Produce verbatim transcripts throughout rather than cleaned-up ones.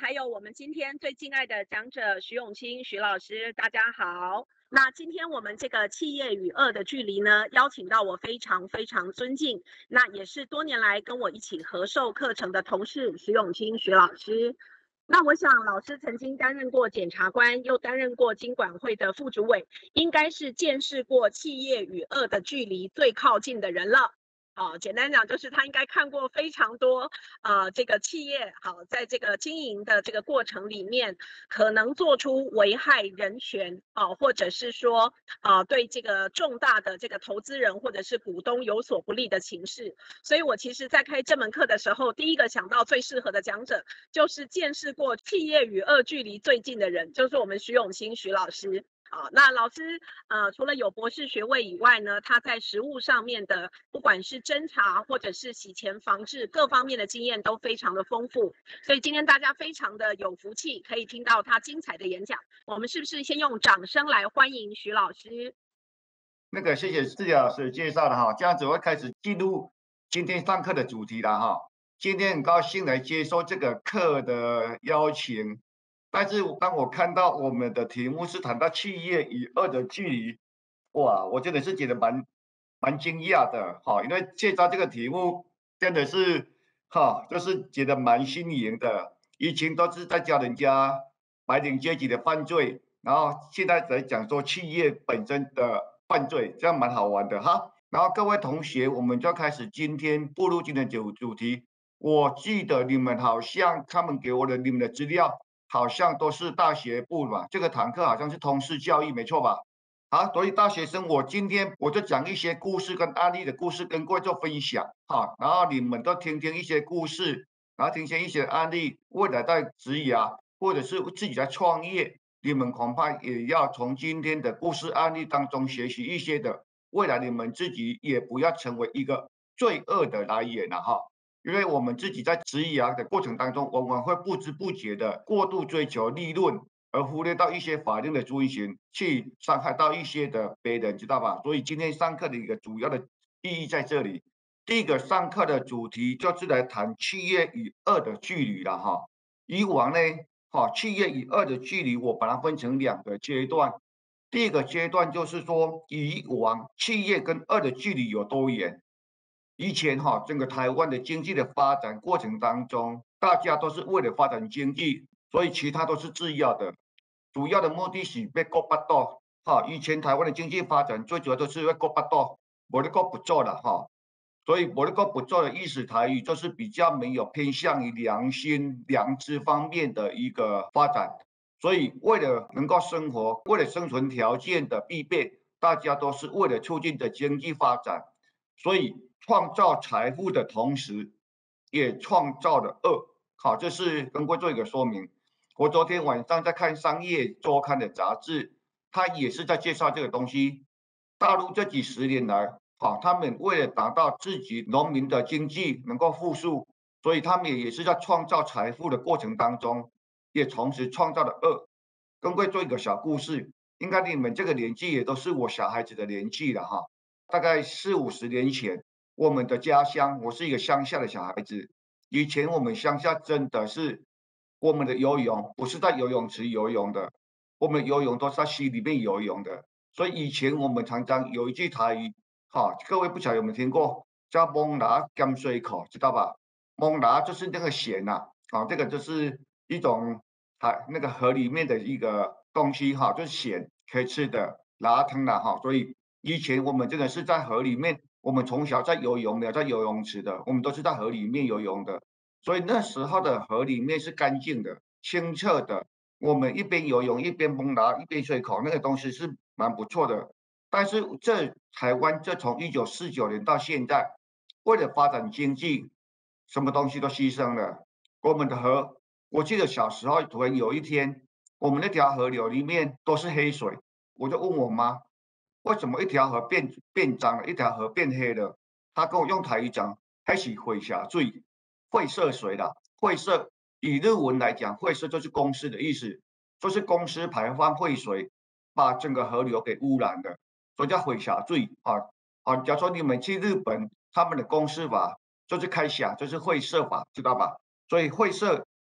还有我们今天最敬爱的讲者徐永清徐老师，大家好。那今天我们这个企业与恶的距离呢，邀请到我非常非常尊敬，那也是多年来跟我一起合授课程的同事徐永清徐老师。那我想老师曾经担任过检察官，又担任过金管会的副主委，应该是见识过企业与恶的距离最靠近的人了。好，简单讲就是他应该看过非常多，呃，这个企业好，在这个经营的这个过程里面，可能做出危害人权啊、呃，或者是说啊、呃，对这个重大的这个投资人或者是股东有所不利的情势。所以我其实在开这门课的时候，第一个想到最适合的讲者，就是见识过企业与恶距离最近的人，就是我们徐永清徐老师。好，那老师呃，除了有博士学位以外呢，他在实务上面的，不管是侦查或者是洗钱防治各方面的经验都非常的丰富，所以今天大家非常的有福气，可以听到他精彩的演讲。我们是不是先用掌声来欢迎徐老师？ 那个谢谢志雅老师介绍的哈，这样子我会开始进入今天上课的主题了哈。今天很高兴来接受这个课的邀请。但是当我看到我们的题目是谈到企业与恶的距离，哇，我真的是觉得蛮蛮惊讶的哈，因为介绍这个题目真的是哈，就是觉得蛮新颖的。以前都是在教人家白领阶级的犯罪，然后现在在讲说企业本身的犯罪，这样蛮好玩的哈。然后各位同学，我们就开始今天步入今天的主主题。我记得你们好像他们给我的你们的资料。好像都是大学部嘛，这个堂课好像是通识教育，没错吧？好，所以大学生，我今天我就讲一些故事跟案例的故事跟各位做分享，哈，然后你们都听听一些故事，然后听听一些案例，未来在职涯或者是自己在创业，你们恐怕也要从今天的故事案例当中学习一些的，未来你们自己也不要成为一个罪恶的来源了哈。因为我们自己在职业的过程当中，往往会不知不觉的过度追求利润，而忽略到一些法令的遵循，去伤害到一些的别人，知道吧？所以今天上课的一个主要的意义在这里。第一个上课的主题就是来谈企业与恶的距离了哈。以往呢，哈，企业与恶的距离，我把它分成两个阶段。第一个阶段就是说，以往企业跟恶的距离有多远？以前哈，整个台湾的经济的发展过程当中，大家都是为了发展经济，所以其他都是次要的，主要的目的是要国巴多哈。以前台湾的经济发展最主要都是要国巴多，我的国不做了哈。所以我的国不做的意思，台语就是比较没有偏向于良心、良知方面的一个发展。所以为了能够生活，为了生存条件的必备，大家都是为了促进的经济发展。所以创造财富的同时，也创造了恶。好，这是跟各位做一个说明。我昨天晚上在看商业周刊的杂志，它也是在介绍这个东西。大陆这几十年来，好，他们为了达到自己农民的经济能够复苏，所以他们也是在创造财富的过程当中，也同时创造了恶。跟各位做一个小故事，应该你们这个年纪也都是我小孩子的年纪了哈。大概四五十年前，我们的家乡，我是一个乡下的小孩子。以前我们乡下真的是，我们的游泳不是在游泳池游泳的，我们游泳都是在溪里面游泳的。所以以前我们常常有一句台语，哈，各位不晓得有没有听过，叫“蒙拿甘水口”，知道吧？蒙拿就是那个咸呐，啊，这个就是一种海那个河里面的一个东西哈，就是咸可以吃的拿汤啦哈，所以。以前我们真的是在河里面，我们从小在游泳的，在游泳池的，我们都是在河里面游泳的，所以那时候的河里面是干净的、清澈的。我们一边游泳一边蒙拿一边吹口，那个东西是蛮不错的。但是这台湾这从一九四九年到现在，为了发展经济，什么东西都牺牲了。我们的河，我记得小时候突然有一天，我们那条河流里面都是黑水，我就问我妈。为什么一条河变变脏了，一条河变黑了？他跟我用台语讲，还是灰霞水、晦涩水啦。晦涩以日文来讲，晦涩就是公司的意思，就是公司排放废水，把整个河流给污染了，所以叫灰霞水啊啊！假如说你们去日本，他们的公司法就是开峡，就是晦涩法，知道吧？所以晦涩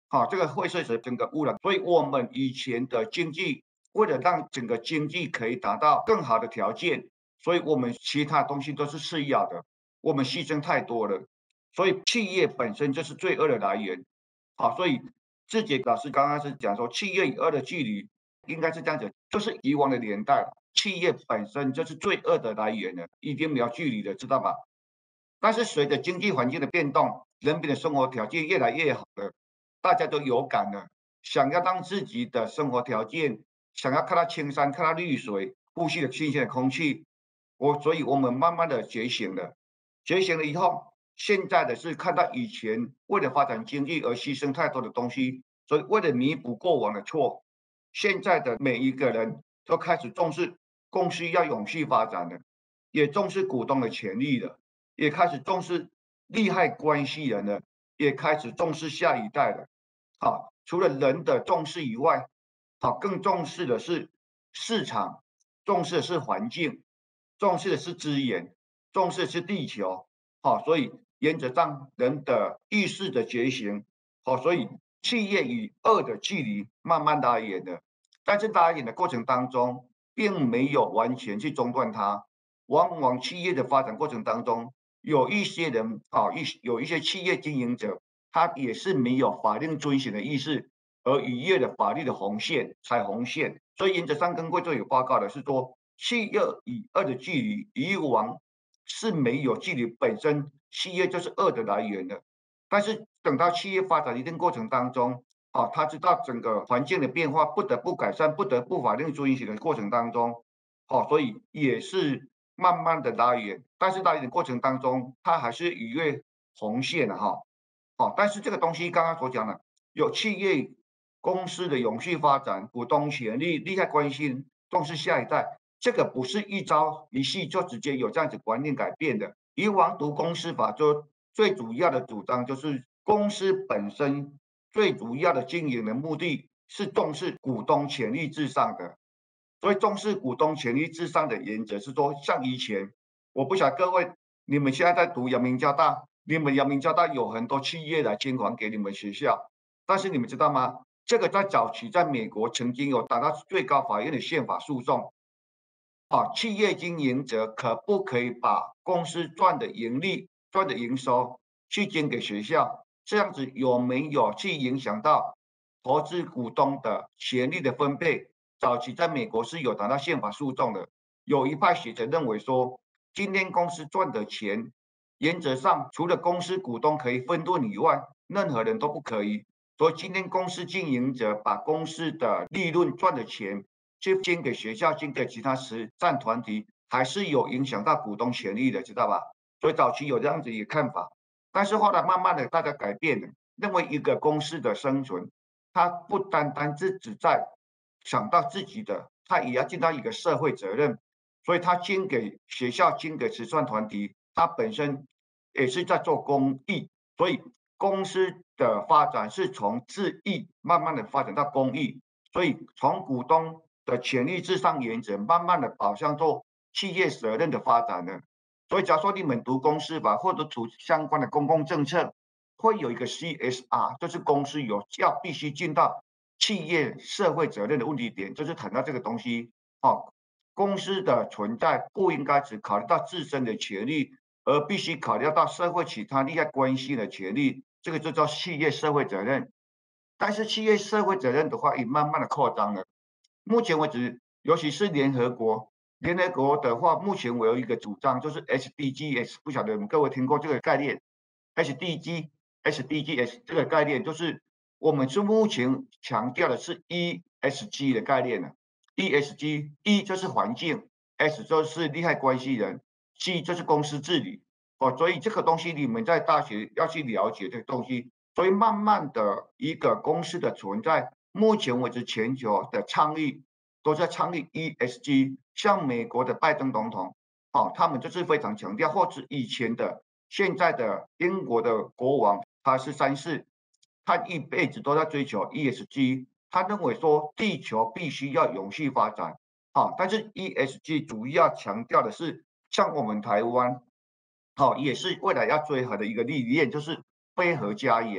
好，这个会涉及整个污染。所以我们以前的经济，为了让整个经济可以达到更好的条件，所以我们其他东西都是次要的，我们牺牲太多了。所以企业本身就是罪恶的来源。好，所以志杰老师刚刚是讲说，企业与恶的距离应该是这样子，就是以往的年代，企业本身就是罪恶的来源了，已经没有距离了，知道吧？但是随着经济环境的变动，人民的生活条件越来越好了，大家都有感了，想要让自己的生活条件，想要看到青山，看到绿水，呼吸的新鲜的空气，我所以我们慢慢的觉醒了，觉醒了以后，现在的是看到以前为了发展经济而牺牲太多的东西，所以为了弥补过往的错，现在的每一个人都开始重视公司要永续发展了，也重视股东的权利了。也开始重视利害关系人了，也开始重视下一代了。好，除了人的重视以外，好，更重视的是市场，重视的是环境，重视的是资源，重视的是地球。好，所以原则上人的意识的觉醒，好，所以企业与恶的距离慢慢拉远了，但是拉远的过程当中，并没有完全去中断它，往往企业的发展过程当中。有一些人啊，一有一些企业经营者，他也是没有法令遵循的意识，而逾越了法律的红线，踩红线。所以原则上跟贵州有报告的是说，企业与恶的距离，以往是没有距离本身，企业就是恶的来源的。但是等到企业发展一定过程当中，啊，他知道整个环境的变化，不得不改善，不得不法令遵循的过程当中，哦，所以也是慢慢的拉远，但是拉远的过程当中，它还是逾越红线的哈。哦，但是这个东西刚刚所讲的，有企业公司的永续发展、股东权利、利害关系、重视下一代，这个不是一朝一夕就直接有这样子观念改变的。以往读公司法就最主要的主张就是公司本身最主要的经营的目的是重视股东权利至上的。所以重视股东权利至上的原则是说，像以前，我不晓得各位你们现在在读阳明交大，你们阳明交大有很多企业来捐款给你们学校，但是你们知道吗？这个在早期在美国曾经有打到最高法院的宪法诉讼，啊，企业经营者可不可以把公司赚的盈利、赚的营收去捐给学校？这样子有没有去影响到投资股东的权利的分配？早期在美国是有达到宪法诉讼的，有一派学者认为说，今天公司赚的钱，原则上除了公司股东可以分润以外，任何人都不可以。所以今天公司经营者把公司的利润赚的钱去捐给学校、捐给其他慈善团体，还是有影响到股东权利的，知道吧？所以早期有这样子一个看法，但是后来慢慢的大家改变了，认为一个公司的生存，它不单单是只在想到自己的，他也要尽到一个社会责任，所以他捐给学校、捐给慈善团体，他本身也是在做公益，所以公司的发展是从自益慢慢的发展到公益，所以从股东的权利至上原则，慢慢的导向做企业责任的发展了。所以假如说你们读公司法或者读相关的公共政策，会有一个 C S R，就是公司有要必须尽到企业社会责任的问题点，就是谈到这个东西。哦，公司的存在不应该只考虑到自身的权利，而必须考虑到社会其他利害关系的权利，这个就叫企业社会责任。但是企业社会责任的话，也慢慢的扩张了。目前为止，尤其是联合国，联合国的话，目前我有一个主张，就是 S D Gs，不晓得各位听过这个概念？S D G、S D Gs 这个概念，就是我们是目前强调的是 E S G 的概念呢。E S G，E 就是环境，S 就是利害关系人，G 就是公司治理。哦，所以这个东西你们在大学要去了解这个东西。所以慢慢的一个公司的存在，目前为止全球的倡议都在倡议 E S G，像美国的拜登总统，哦，他们就是非常强调，或者以前的、现在的英国的国王他是三世，他一辈子都在追求 E S G，他认为说地球必须要永续发展，啊，但是 E S G 主要强调的是像我们台湾，好，也是未来要追和的一个理念，就是非核家园。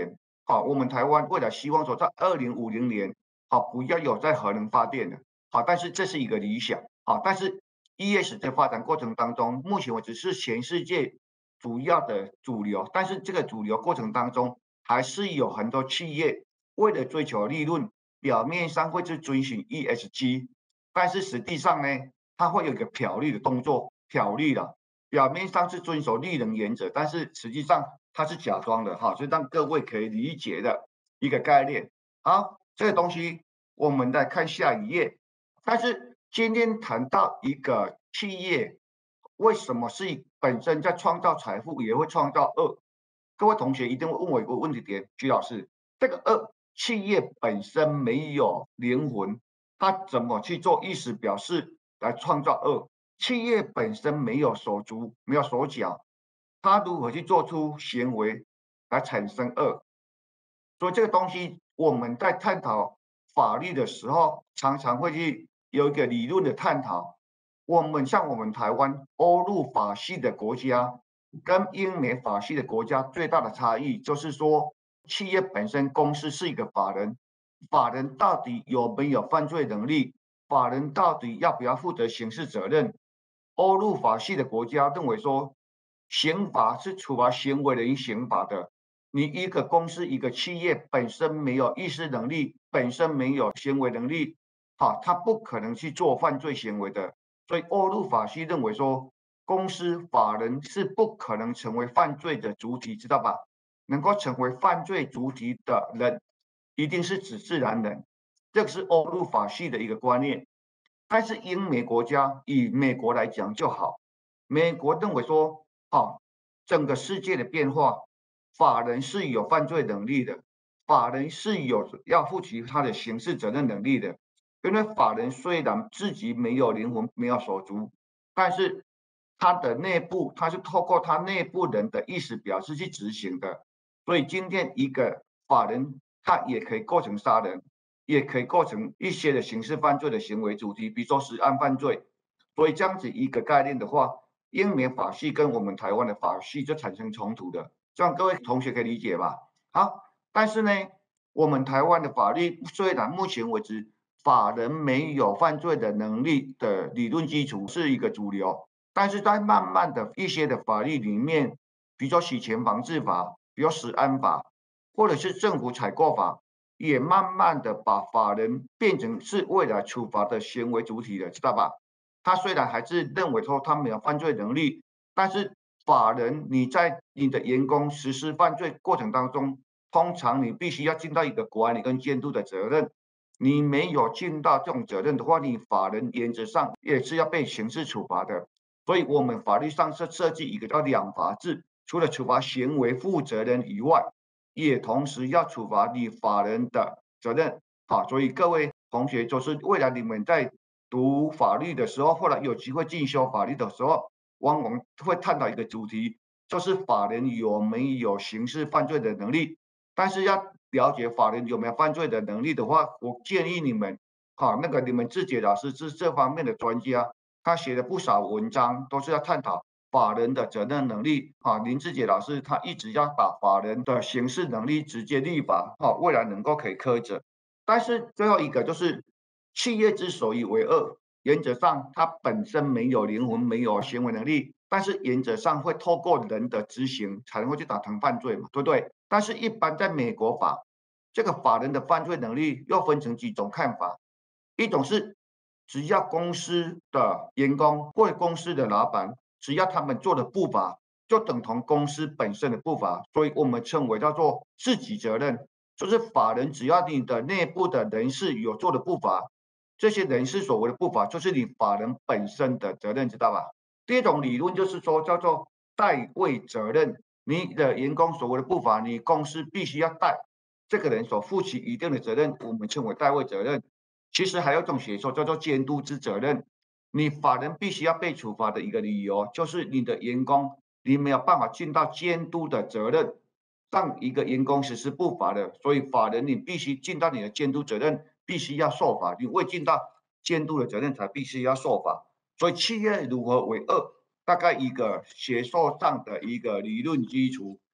好，我们台湾未来希望说在二零五零年，好不要有在核能发电的，好，但是这是一个理想，好，但是 E S 在发展过程当中，目前为止是全世界主要的主流，但是这个主流过程当中，还是有很多企业为了追求利润，表面上会去遵循 E S G， 但是实际上呢，它会有一个漂绿的动作，漂绿了。表面上是遵守绿能原则，但是实际上它是假装的哈，所以让各位可以理解的一个概念。好，这个东西我们再看下一页。但是今天谈到一个企业为什么是本身在创造财富，也会创造恶？各位同学一定会问我一个问题点，徐老师，这个恶企业本身没有灵魂，它怎么去做意思表示来创造恶？企业本身没有手足，没有手脚，它如何去做出行为来产生恶？所以这个东西我们在探讨法律的时候，常常会去有一个理论的探讨。我们像我们台湾欧陆法系的国家，跟英美法系的国家最大的差异就是说，企业本身公司是一个法人，法人到底有没有犯罪能力？法人到底要不要负责刑事责任？欧陆法系的国家认为说，刑法是处罚行为人刑罚的。你一个公司、一个企业本身没有意识能力，本身没有行为能力，哈，他不可能去做犯罪行为的。所以欧陆法系认为说，公司法人是不可能成为犯罪的主体，知道吧？能够成为犯罪主体的人，一定是指自然人，这个是欧陆法系的一个观念。但是英美国家以美国来讲就好，美国认为说，哦，整个世界的变化，法人是有犯罪能力的，法人是有要负起他的刑事责任能力的。因为法人虽然自己没有灵魂、没有手足，但是他的内部，他是透过他内部人的意思表示去执行的。所以今天一个法人，他也可以构成杀人。也可以构成一些的刑事犯罪的行为主题，比如说实案犯罪。所以这样子一个概念的话，英美法系跟我们台湾的法系就产生冲突的，这样各位同学可以理解吧？好，但是呢，我们台湾的法律虽然目前为止法人没有犯罪的能力的理论基础是一个主流，但是在慢慢的一些的法律里面，比如说洗钱防治法，比如食安法，或者是政府采购法。也慢慢的把法人变成是未来处罚的行为主体了，知道吧？他虽然还是认为说他没有犯罪能力，但是法人你在你的员工实施犯罪过程当中，通常你必须要尽到一个管理跟监督的责任。你没有尽到这种责任的话，你法人原则上也是要被刑事处罚的。所以我们法律上是设计一个叫两罚制，除了处罚行为负责人以外，也同时要处罚你法人的责任，好，所以各位同学就是未来你们在读法律的时候，或者有机会进修法律的时候，往往会探讨一个主题，就是法人有没有刑事犯罪的能力。但是要了解法人有没有犯罪的能力的话，我建议你们，好，那个你们自己老师是这方面的专家，他写了不少文章，都是要探讨法人的责任能力啊，林志杰老师他一直要把法人的刑事能力直接立法，啊，未来能够可以苛责。但是最后一个就是企业之所以为恶，原则上它本身没有灵魂，没有行为能力，但是原则上会透过人的执行才能够去达成犯罪嘛，对不对？但是一般在美国法，这个法人的犯罪能力又分成几种看法，一种是只要公司的员工或者公司的老板。只要他们做的不法，就等同公司本身的不法，所以我们称为叫做自己责任，就是法人只要你的内部的人事有做的不法，这些人事所谓的不法，就是你法人本身的责任，知道吧？第二种理论就是说叫做代位责任，你的员工所谓的不法，你公司必须要代这个人所负起一定的责任，我们称为代位责任。其实还有一种写作叫做监督之责任。你法人必须要被处罚的一个理由，就是你的员工你没有办法尽到监督的责任，让一个员工实施不法的，所以法人你必须尽到你的监督责任，必须要受罚。你未尽到监督的责任，才必须要受罚。所以企业如何为恶，大概一个学术上的一个理论基础。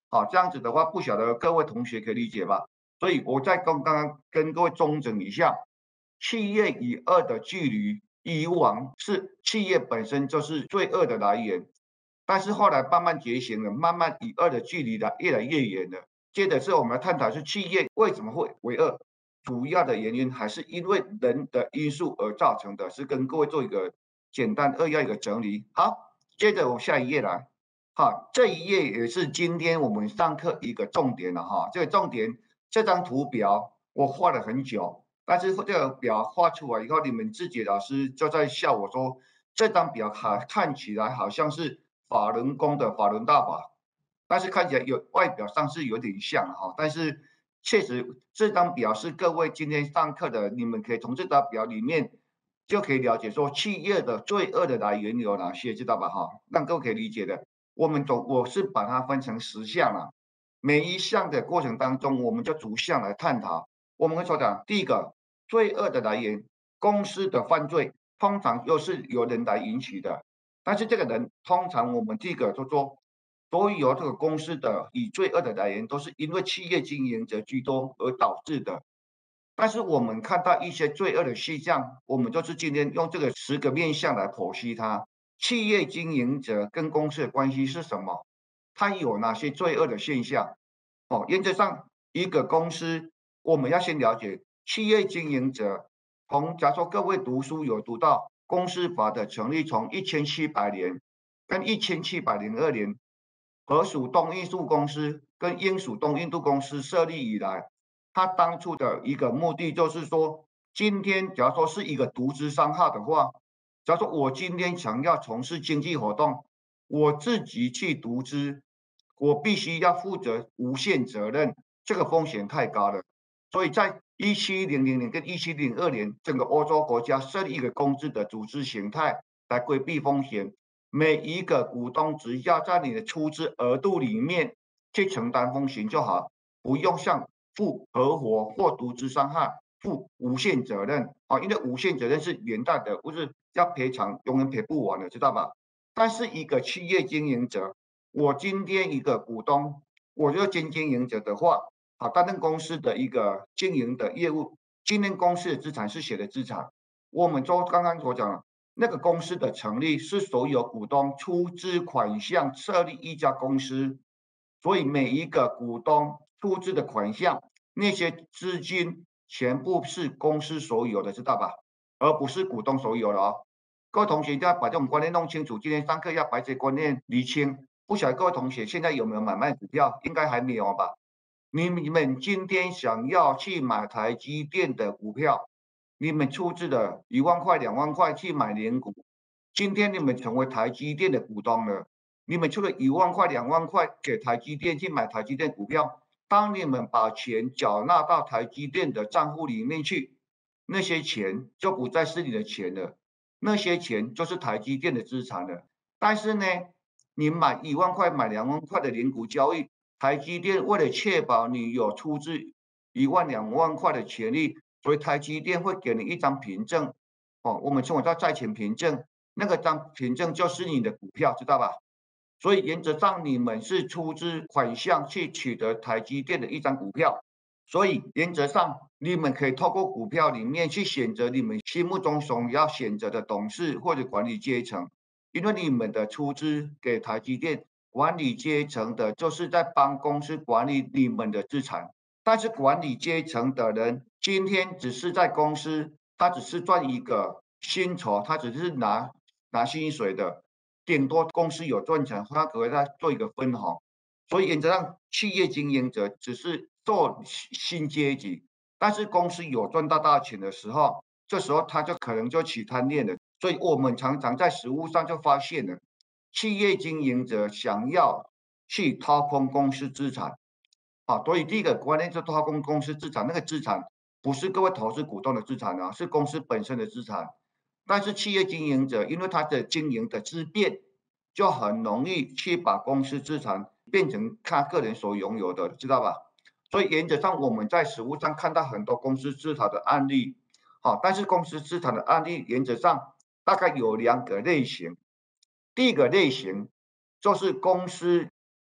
好，这样子的话，不晓得各位同学可以理解吧？所以我再跟刚刚跟各位中整一下，企业与恶的距离，以往是企业本身就是罪恶的来源，但是后来慢慢觉醒了，慢慢与恶的距离的越来越远了。接着是我们来探讨是企业为什么会为恶，主要的原因还是因为人的因素而造成的，是跟各位做一个简单扼要一个整理。好，接着我下一页来。好，这一页也是今天我们上课一个重点了哈。这个重点，这张图表我画了很久，但是这个表画出来以后，你们自己老师就在笑我说，这张表看看起来好像是法轮功的法轮大法，但是看起来有外表上是有点像哈，但是确实这张表是各位今天上课的，你们可以从这张表里面就可以了解说企业的罪恶的来源有哪些，知道吧哈？让各位可以理解的。我们总我是把它分成十项了，每一项的过程当中，我们就逐项来探讨。我们会说的，第一个罪恶的来源，公司的犯罪通常又是由人来引起的，但是这个人通常我们第一个就说，所有这个公司的以罪恶的来源都是因为企业经营者居多而导致的。但是我们看到一些罪恶的现象，我们就是今天用这个十个面向来剖析它。企业经营者跟公司的关系是什么？它有哪些罪恶的现象？哦，原则上一个公司，我们要先了解企业经营者。从假如说各位读书有读到公司法的成立，从一千七百年跟一千七百零二年，荷属东印度公司跟英属东印度公司设立以来，它当初的一个目的就是说，今天假如说是一个独资商号的话，假如说我今天想要从事经济活动，我自己去独资，我必须要负责无限责任，这个风险太高了。所以在一七零零年跟一七零二年，整个欧洲国家设立一个公司的组织形态来规避风险。每一个股东只要在你的出资额度里面去承担风险就好，不用向负合伙或独资伤害负无限责任啊，因为无限责任是连带的，不是要赔偿永远赔不完的，知道吧？但是一个企业经营者，我今天一个股东，我就兼经营者的话，好，担任公司的一个经营的业务，今天公司的资产是谁的资产？我们就刚刚所讲的，那个公司的成立是所有股东出资款项设立一家公司，所以每一个股东出资的款项，那些资金全部是公司所有的，知道吧？而不是股东所有的哦。各位同学一定要把这种观念弄清楚，今天上课要把这些观念厘清。不晓得各位同学现在有没有买卖股票？应该还没有吧？你你们今天想要去买台积电的股票，你们出资的一万块、两万块去买联股，今天你们成为台积电的股东了，你们出了一万块、两万块给台积电去买台积电股票，当你们把钱缴纳到台积电的账户里面去，那些钱就不再是你的钱了，那些钱就是台积电的资产了。但是呢，你买一万块、买两万块的联股交易，台积电为了确保你有出资一万两万块的权利，所以台积电会给你一张凭证，哦，我们称为叫债权凭证，那个张凭证就是你的股票，知道吧？所以原则上你们是出资款项去取得台积电的一张股票，所以原则上你们可以透过股票里面去选择你们心目中想要选择的董事或者管理阶层，因为你们的出资给台积电。管理阶层的，就是在帮公司管理你们的资产，但是管理阶层的人今天只是在公司，他只是赚一个薪酬，他只是拿拿薪水的，顶多公司有赚钱，他可能在做一个分红，所以原则上企业经营者只是做新阶级，但是公司有赚到大钱的时候，这时候他就可能就起贪念了，所以我们常常在实务上就发现了。企业经营者想要去掏空公司资产，啊，所以第一个观念就掏空公司资产，那个资产不是各位投资股东的资产啊，是公司本身的资产。但是企业经营者因为他的经营的质变，就很容易去把公司资产变成他个人所拥有的，知道吧？所以原则上我们在实务上看到很多公司资产的案例，好，但是公司资产的案例原则上大概有两个类型。第一个类型就是公司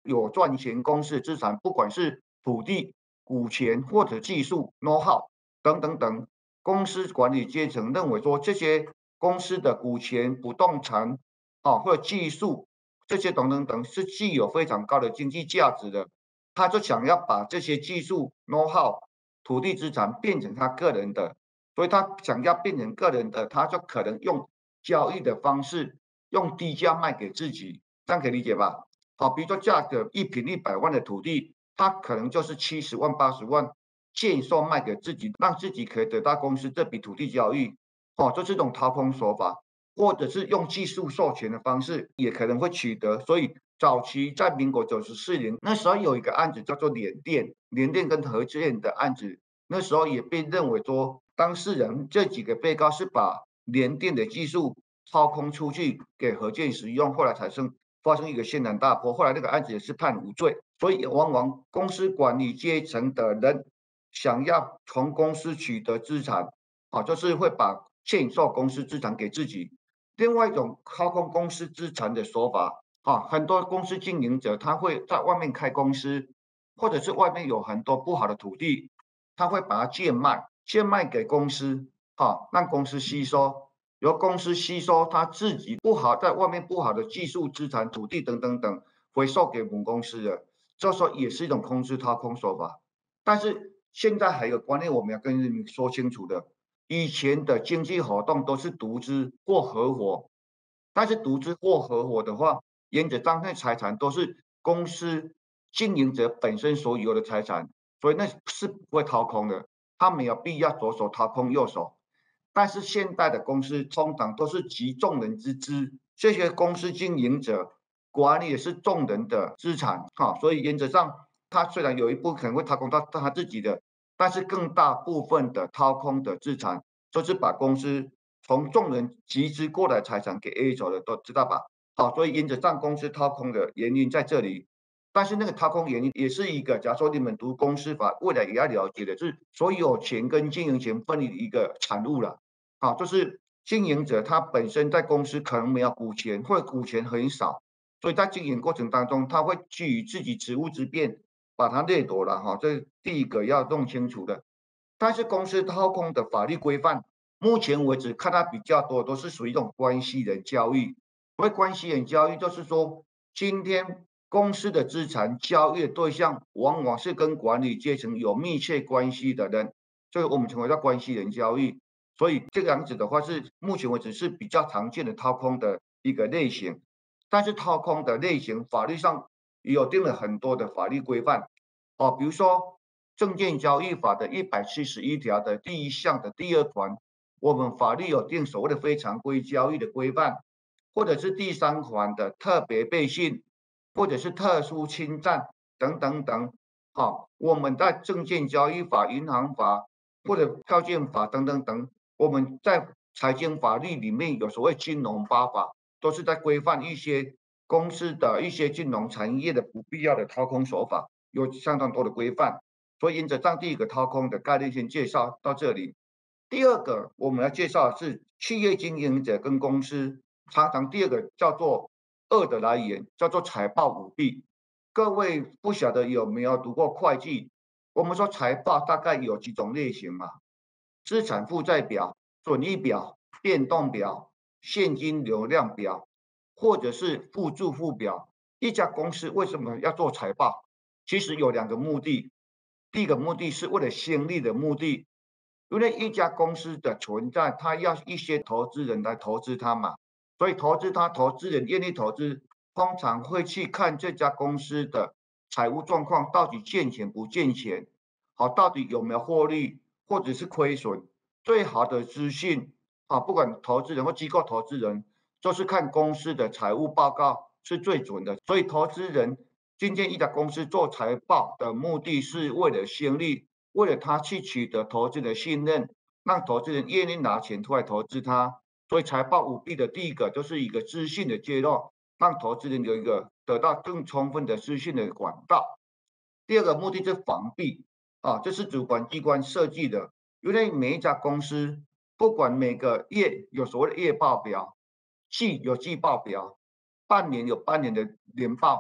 有赚钱公司的资产，不管是土地、股权或者技术、know how 等等等，公司管理阶层认为说这些公司的股权、不动产啊或者技术这些等等等是具有非常高的经济价值的，他就想要把这些技术、know how、土地资产变成他个人的，所以他想要变成个人的，他就可能用交易的方式，用低价卖给自己，这样可以理解吧？好，比如说价格一平一百万的土地，他可能就是七十万、八十万建售卖给自己，让自己可以得到公司这笔土地交易，哦，这是一种掏空手法。或者是用技术授权的方式，也可能会取得。所以早期在民国九十四年，那时候有一个案子叫做联电，联电跟和建的案子，那时候也被认为说，当事人这几个被告是把联电的技术掏空出去给和建使用，后来产生发生一个轩然大波。后来那个案子也是判无罪。所以往往公司管理阶层的人想要从公司取得资产，啊，就是会把欠售公司资产给自己。另外一种掏空公司资产的手法，啊，很多公司经营者他会在外面开公司，或者是外面有很多不好的土地，他会把它贱卖，贱卖给公司，啊，让公司吸收，由公司吸收他自己不好在外面不好的技术资产、土地等等等，回售给母公司的，这时候也是一种公司掏空手法。但是现在还有观念我们要跟你们说清楚的。以前的经济活动都是独资或合伙，但是独资或合伙的话，原则上那财产都是公司经营者本身所有的财产，所以那是不会掏空的，他没有必要左手掏空右手。但是现代的公司通常都是集众人之资，这些公司经营者管理的是众人的资产，哈，所以原则上他虽然有一部分可能会掏空到他自己的。但是更大部分的掏空的资产，就是把公司从众人集资过来财产给 A 走的，都知道吧？好，所以原则上公司掏空的原因在这里。但是那个掏空原因也是一个，假如说你们读公司法，未来也要了解的是所有权跟经营权分离的一个产物了。好，就是经营者他本身在公司可能没有股权，或者股权很少，所以在经营过程当中，他会基于自己职务之便。把它掠夺了哈，这是第一个要弄清楚的。但是公司掏空的法律规范，目前为止看到比较多都是属于一种关系人交易。所谓关系人交易，就是说今天公司的资产交易的对象，往往是跟管理阶层有密切关系的人，所以我们称为叫关系人交易。所以这个样子的话，是目前为止是比较常见的掏空的一个类型。但是掏空的类型，法律上有定了很多的法律规范，哦，比如说证券交易法的一百七十一条的第一项的第二款，我们法律有定所谓的非常规交易的规范，或者是第三款的特别背信，或者是特殊侵占等等等，好，我们在证券交易法、银行法或者票券法等等等，我们在财经法律里面有所谓金融八法，都是在规范一些公司的一些金融产业的不必要的掏空手法，有相当多的规范。所以原则上第一个掏空的概念先介绍到这里。第二个我们要介绍的是企业经营者跟公司，常常第二个叫做恶的来源，叫做财报舞弊。各位不晓得有没有读过会计？我们说财报大概有几种类型嘛？资产负债表、损益表、变动表、现金流量表，或者是附注附表。一家公司为什么要做财报？其实有两个目的。第一个目的是为了先利的目的，因为一家公司的存在，它要一些投资人来投资它嘛，所以投资它，投资人愿意投资，通常会去看这家公司的财务状况到底健全不健全，好，到底有没有获利或者是亏损。最好的资讯啊，不管投资人或机构投资人，就是看公司的财务报告是最准的。所以投资人今天一家公司做财报的目的是为了先利，为了他去取得投资的信任，让投资人愿意拿钱出来投资他。所以财报舞弊的第一个就是一个资讯的揭露，让投资人有一个得到更充分的资讯的管道。第二个目的是防弊啊，这是主管机关设计的，因为每一家公司不管每个月有所谓的月报表，季有季报表，半年有半年的年报，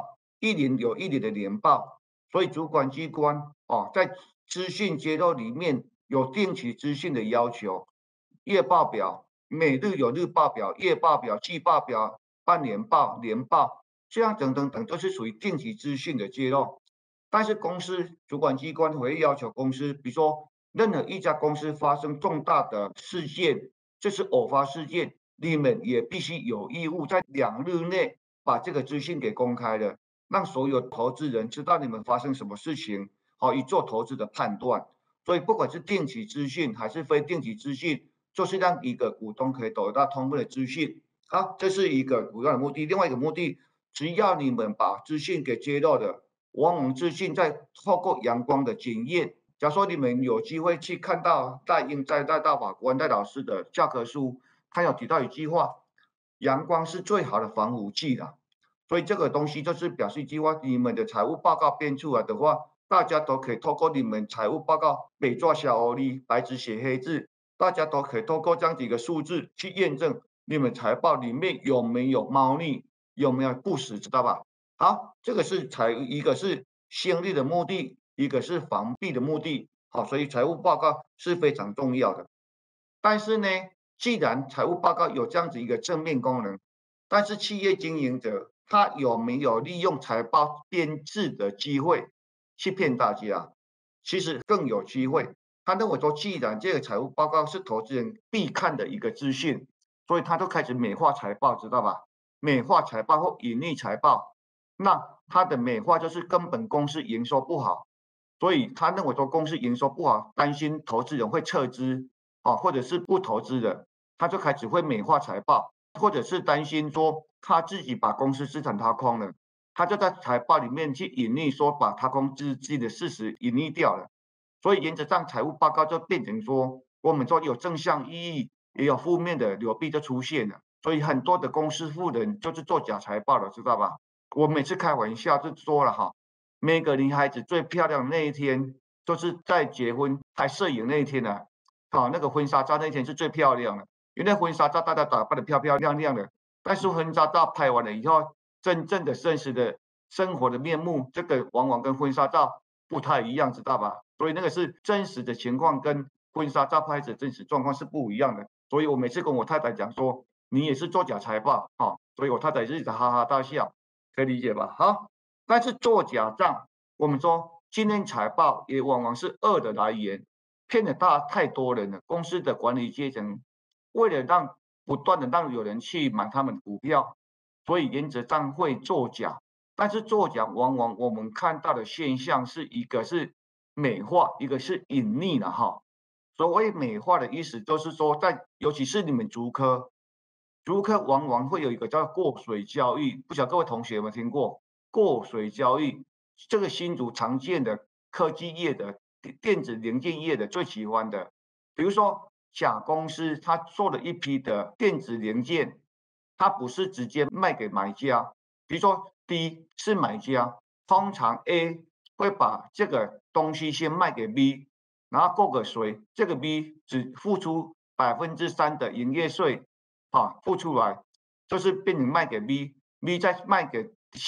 一年有一年的年报，所以主管机关哦在资讯揭露里面有定期资讯的要求，月报表、每日有日报表、月报表、季报表、半年报、年报，这样等等等都是属于定期资讯的揭露。但是公司主管机关会要求公司，比如说任何一家公司发生重大的事件，这是偶发事件，你们也必须有义务在两日内把这个资讯给公开了，让所有投资人知道你们发生什么事情，好以做投资的判断。所以不管是定期资讯还是非定期资讯，就是让一个股东可以得到充分的资讯。好，这是一个主要的目的。另外一个目的，只要你们把资讯给揭露的，往往资讯在透过阳光的检验。假如说你们有机会去看到戴英在戴大法官戴老师的教科书，他有提到一句话：阳光是最好的防腐剂的。所以这个东西就是表示一句话：你们的财务报告编出来的话，大家都可以透过你们财务报告北抓小欧利，白纸写黑字，大家都可以透过这样几个数字去验证你们财报里面有没有猫腻，有没有不实，知道吧？好，这个是财一个是先例的目的，一个是防弊的目的。好，所以财务报告是非常重要的。但是呢，既然财务报告有这样子一个正面功能，但是企业经营者他有没有利用财报编制的机会去骗大家？其实更有机会。他认为说，既然这个财务报告是投资人必看的一个资讯，所以他就开始美化财报，知道吧？美化财报或隐匿财报，那他的美化就是根本公司营收不好，所以他认为说公司营收不好，担心投资人会撤资啊，或者是不投资的，他就开始会美化财报，或者是担心说他自己把公司资产掏空了，他就在财报里面去隐匿说把掏空资金的事实隐匿掉了。所以原则上财务报告就变成说，我们说有正向意义，也有负面的流弊就出现了。所以很多的公司富人就是做假财报的，知道吧？我每次开玩笑就说了哈，每个女孩子最漂亮的那一天，就是在结婚拍摄影那一天啊，啊那个婚纱照那一天是最漂亮的，因为婚纱照大家打扮的漂漂亮亮的，但是婚纱照拍完了以后，真正的真实的生活的面目，这个往往跟婚纱照不太一样，知道吧？所以那个是真实的情况，跟婚纱照拍的真实状况是不一样的。所以我每次跟我太太讲说，你也是做假财报啊，所以我太太一直哈哈大笑，可以理解吧？好，但是做假账，我们说今天财报也往往是恶的来源，骗了大太多人了。公司的管理阶层为了让不断的让有人去买他们股票，所以原则上会作假。但是作假往往我们看到的现象是一个是美化，一个是隐匿了哈。所谓美化的意思就是说，在尤其是你们竹科，竹科往往会有一个叫过水交易，不晓得各位同学有没有听过过水交易？这个新竹常见的科技业的电子零件业的最喜欢的，比如说甲公司他做了一批的电子零件，他不是直接卖给买家，比如说 D 是买家，通常 A 会把这个东西先卖给 B， 然后过个水，这个 B 只付出百分之三的营业税，啊，付出来，就是变成卖给 B，B 再卖给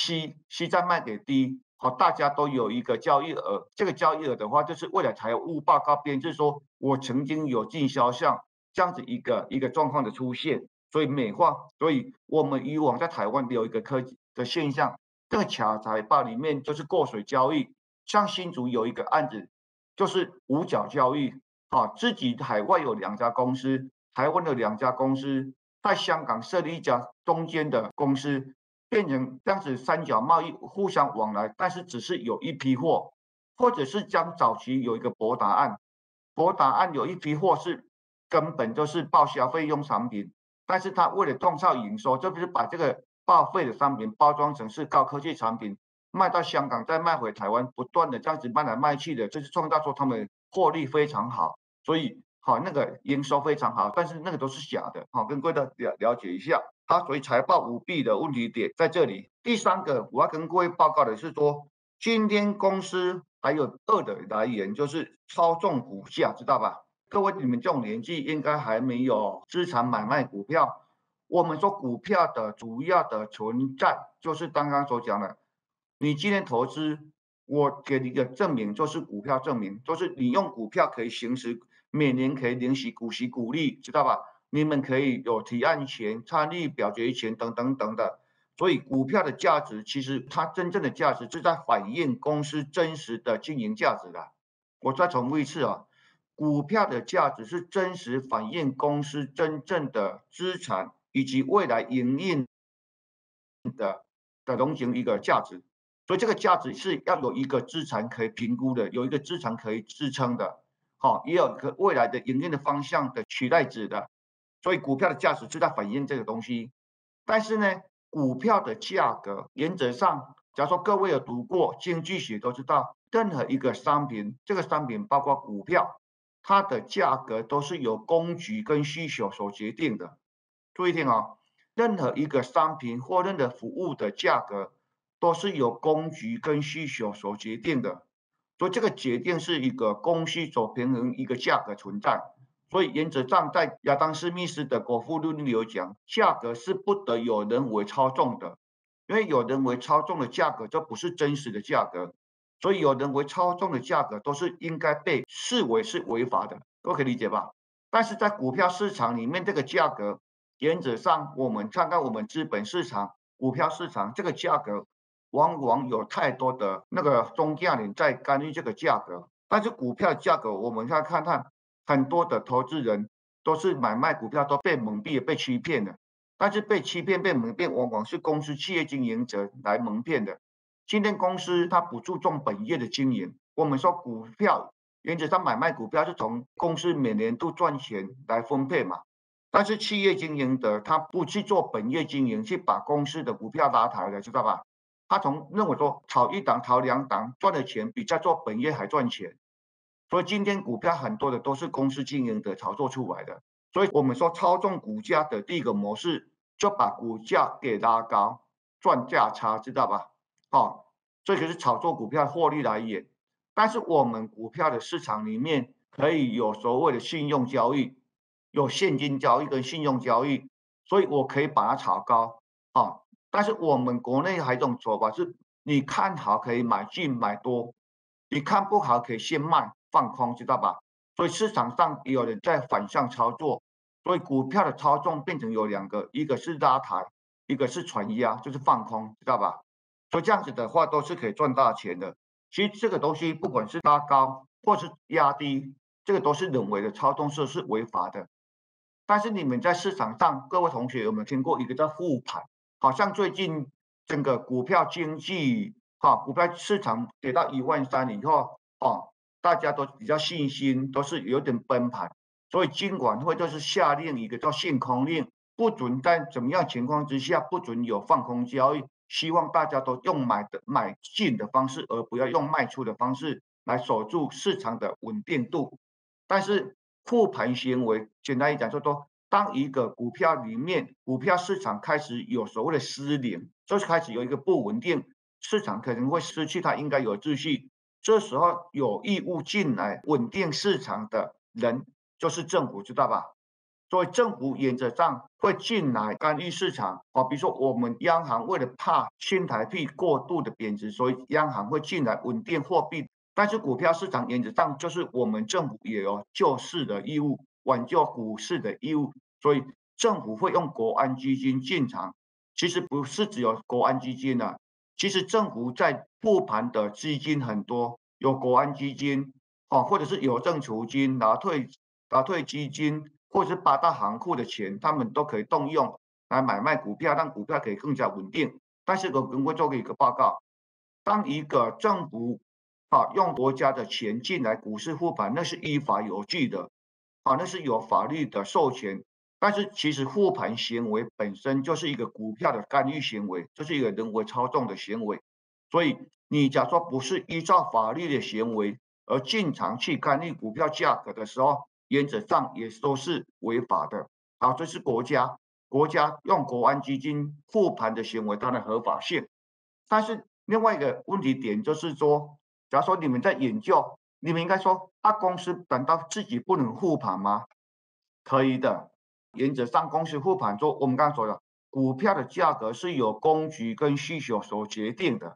C，C 再卖给 D， 好，大家都有一个交易额。这个交易额的话，就是为了财务报告编制说，我曾经有进销项这样子一个一个状况的出现。所以美化，所以我们以往在台湾有一个科技的现象，这个卡财报里面就是过水交易，像新竹有一个案子，就是五角交易，啊，自己海外有两家公司，台湾的两家公司，在香港设立一家中间的公司，变成这样子三角贸易互相往来，但是只是有一批货，或者是将早期有一个博达案，博达案有一批货是根本就是报销费用产品。但是他为了创造营收，就是把这个报废的商品包装成是高科技产品，卖到香港，再卖回台湾，不断的这样子卖来卖去的，就是创造出他们获利非常好，所以好那个营收非常好，但是那个都是假的，好跟各位的了了解一下。好，所以财报舞弊的问题点在这里。第三个我要跟各位报告的是说，今天公司还有恶的来源，就是操纵股价，知道吧？各位，你们这种年纪应该还没有资产买卖股票。我们说股票的主要的存在，就是刚刚所讲的， 你今天投资，我给你的证明就是股票证明，就是你用股票可以行使每年可以领取股息股利，知道吧？你们可以有提案权、参与表决权等等等的。所以股票的价值，其实它真正的价值是在反映公司真实的经营价值的。我再重复一次啊，股票的价值是真实反映公司真正的资产以及未来营运的的龙型一个价值。所以这个价值是要有一个资产可以评估的，有一个资产可以支撑的，好，也有一个未来的营运的方向的取代值的。所以股票的价值是在反映这个东西。但是呢，股票的价格原则上，假如说各位有读过经济学都知道，任何一个商品，这个商品包括股票，它的价格都是由供给跟需求所决定的。注意听哦，任何一个商品或任何服务的价格都是由供给跟需求所决定的，所以这个决定是一个供需所平衡一个价格存在。所以原则上，在亚当斯密斯的国富论里有讲，价格是不得有人为操纵的，因为有人为操纵的价格就不是真实的价格，所以有人为操纵的价格都是应该被视为是违法的，都可以理解吧？但是在股票市场里面，这个价格原则上，我们看看我们资本市场、股票市场这个价格，往往有太多的那个中价人在干预这个价格。但是股票价格，我们再看看，很多的投资人都是买卖股票都被蒙蔽、被欺骗的。但是被欺骗、被蒙骗，往往是公司企业经营者来蒙骗的。今天公司它不注重本业的经营，我们说股票原则上买卖股票是从公司每年度赚钱来分配嘛。但是企业经营者他不去做本业经营，去把公司的股票拉抬了，知道吧？他从认为说炒一档、炒两档赚的钱比在做本业还赚钱，所以今天股票很多的都是公司经营的炒作出来的。所以我们说操纵股价的第一个模式，就把股价给拉高，赚价差，知道吧？好，这就是炒作股票获利来源。但是我们股票的市场里面可以有所谓的信用交易。有现金交易跟信用交易，所以我可以把它炒高啊。但是我们国内还有一种做法是，你看好可以买进买多，你看不好可以先卖放空，知道吧？所以市场上也有人在反向操作，所以股票的操纵变成有两个，一个是拉抬，一个是传压，就是放空，知道吧？所以这样子的话都是可以赚大钱的。其实这个东西不管是拉高或是压低，这个都是人为的操纵，是是违法的。但是你们在市场上，各位同学有没有听过一个叫复盘？好像最近整个股票经济，哈，股票市场跌到一万三以后，哦，大家都比较信心，都是有点崩盘，所以金管会就是下令一个叫限空令，不准在怎么样情况之下不准有放空交易，希望大家都用买的买进的方式，而不要用卖出的方式来守住市场的稳定度。但是复盘行为，简单一讲，就说当一个股票里面，股票市场开始有所谓的失灵，就是开始有一个不稳定，市场可能会失去它应该有秩序。这时候有义务进来稳定市场的人，就是政府，知道吧？所以政府原则上会进来干预市场啊，比如说我们央行为了怕新台币过度的贬值，所以央行会进来稳定货币。但是股票市场原则上就是我们政府也有救市的义务，挽救股市的义务，所以政府会用国安基金进场。其实不是只有国安基金啊，其实政府在复盘的基金很多，有国安基金啊，或者是邮政储金、拿退拿退基金。或者是八大行库的钱，他们都可以动用来买卖股票，让股票可以更加稳定。但是我跟会做一个报告，当一个政府啊用国家的钱进来股市复盘，那是依法有据的，啊，那是有法律的授权。但是其实复盘行为本身就是一个股票的干预行为，就是一个人为操纵的行为。所以你假如说不是依照法律的行为而进场去干预股票价格的时候，原则上也都是违法的。好，这是国家国家用国安基金复盘的行为，它的合法性。但是另外一个问题点就是说，假如说你们在研究，你们应该说，大公司难道自己不能复盘吗？可以的，原则上公司复盘说，我们刚刚说的，股票的价格是由供给跟需求所决定的。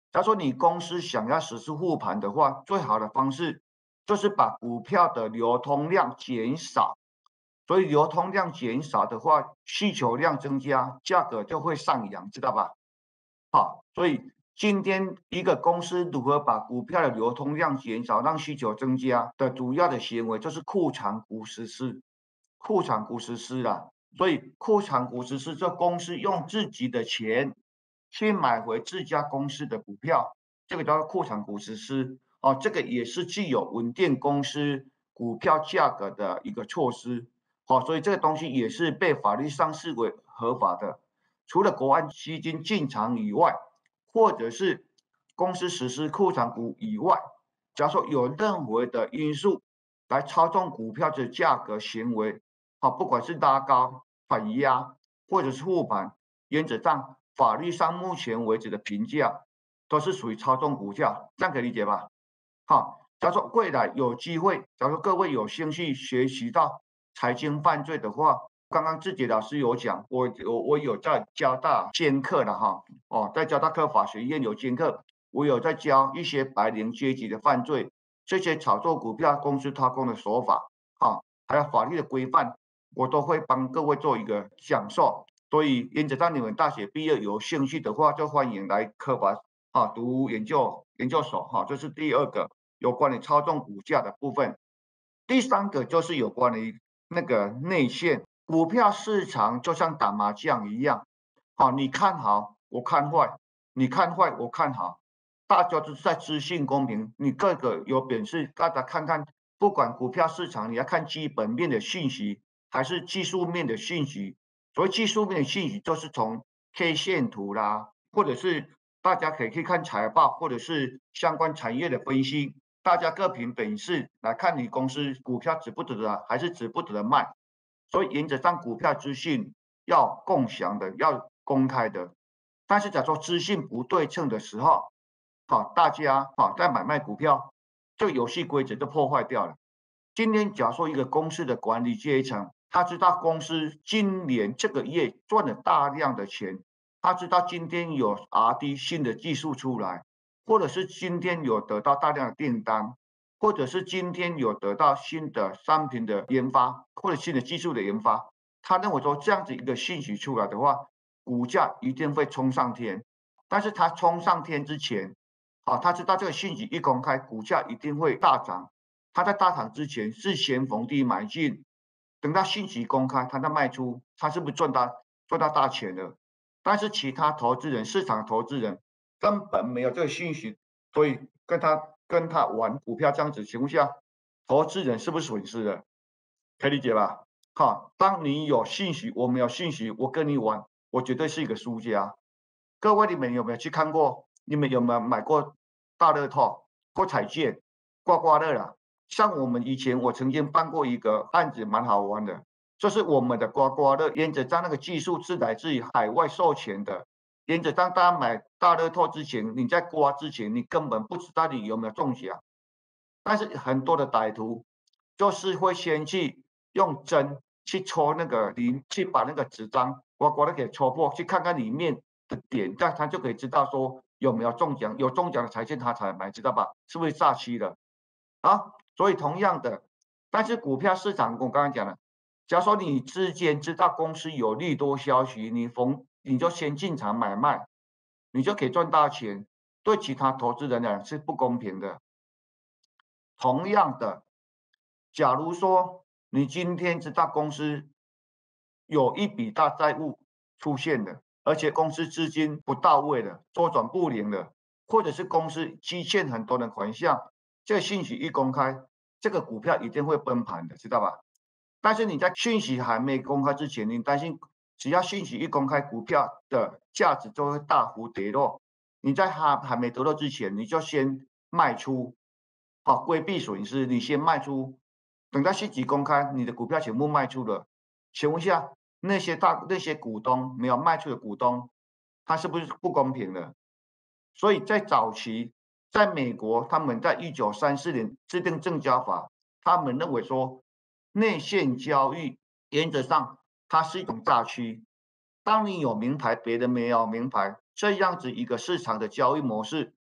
假如说你公司想要实施护盘的话，最好的方式就是把股票的流通量减少。所以流通量减少的话，需求量增加，价格就会上扬，知道吧？好，所以今天一个公司如何把股票的流通量减少，让需求增加的主要的行为就是库藏股实施，库藏股实施啦。所以库藏股实施，这公司用自己的钱去买回自家公司的股票，这个叫做库藏股实施。哦，这个也是具有稳定公司股票价格的一个措施。好，所以这个东西也是被法律上视为合法的。除了国安基金进场以外，或者是公司实施库藏股以外，假如说有任何的因素来操纵股票的价格行为，好，不管是拉高、反压或者是护盘，原则上法律上目前为止的评价都是属于操纵股价，这样可以理解吧？好，假如说未来有机会，假如说各位有兴趣学习到财经犯罪的话，刚刚志杰老师有讲，我我我有在交大兼课的哈，哦，在交大科法学院有兼课，我有在教一些白领阶级的犯罪，这些炒作股票、公司掏空的手法，啊，还有法律的规范，我都会帮各位做一个讲授。所以原则上你们大学毕业有兴趣的话，就欢迎来科法啊读研究研究所哈，这是第二个有关于操纵股价的部分。第三个就是有关于那个内线。股票市场就像打麻将一样，好，你看好，我看坏，你看坏，我看好，大家都是在资讯公平，你各个有本事，大家看看，不管股票市场，你要看基本面的信息，还是技术面的信息。所谓技术面的信息，就是从 K 线图啦，或者是大家可以去看财报，或者是相关产业的分析，大家各凭本事来看你公司股票值不值得，还是值不值得卖。所以原则上股票资讯要共享的，要公开的。但是假如说资讯不对称的时候，好，大家好在买卖股票，这个游戏规则就破坏掉了。今天假如说一个公司的管理阶层，他知道公司今年这个月赚了大量的钱，他知道今天有 R D 新的技术出来，或者是今天有得到大量的订单，或者是今天有得到新的商品的研发，或者新的技术的研发，他认为说这样子一个信息出来的话，股价一定会冲上天。但是他冲上天之前，啊，他知道这个信息一公开，股价一定会大涨。他在大涨之前是先逢低买进，等到信息公开，他再卖出，他是不是赚大赚到大钱了？但是其他投资人、市场投资人根本没有这个信息，所以跟他跟他玩股票这样子情况下，投资人是不是损失了？可以理解吧？好，当你有信息，我没有信息，我跟你玩，我绝对是一个输家。各位，你们有没有去看过？你们有没有买过大乐透或彩券、刮刮乐啦？像我们以前，我曾经办过一个案子，蛮好玩的，就是我们的刮刮乐，原则上那个技术是来自于海外授权的。原则上，大家买大乐透之前，你在刮之前，你根本不知道你有没有中奖。但是很多的歹徒就是会先去用针去戳那个零，去把那个纸张刮刮乐给戳破，去看看里面的点，这样他就可以知道说有没有中奖，有中奖的彩券他才买，知道吧？是不是诈欺的？啊，所以同样的，但是股票市场我刚刚讲了，假如说你之间知道公司有利多消息，你逢你就先进场买卖，你就可以赚大钱，对其他投资人讲是不公平的。同样的，假如说你今天知道公司有一笔大债务出现了，而且公司资金不到位了，周转不灵了，或者是公司积欠很多的款项，这个信息一公开，这个股票一定会崩盘的，知道吧？但是你在信息还没公开之前，你担心只要信息一公开，股票的价值就会大幅跌落。你在它还没得到之前，你就先卖出，好规避损失，你先卖出，等到信息公开，你的股票全部卖出了，请问一下，那些大那些股东没有卖出的股东，他是不是不公平的？所以在早期，在美国，他们在一九三四年制定证交法，他们认为说内线交易原则上它是一种诈欺。当你有名牌，别人没有名牌，这样子一个市场的交易模式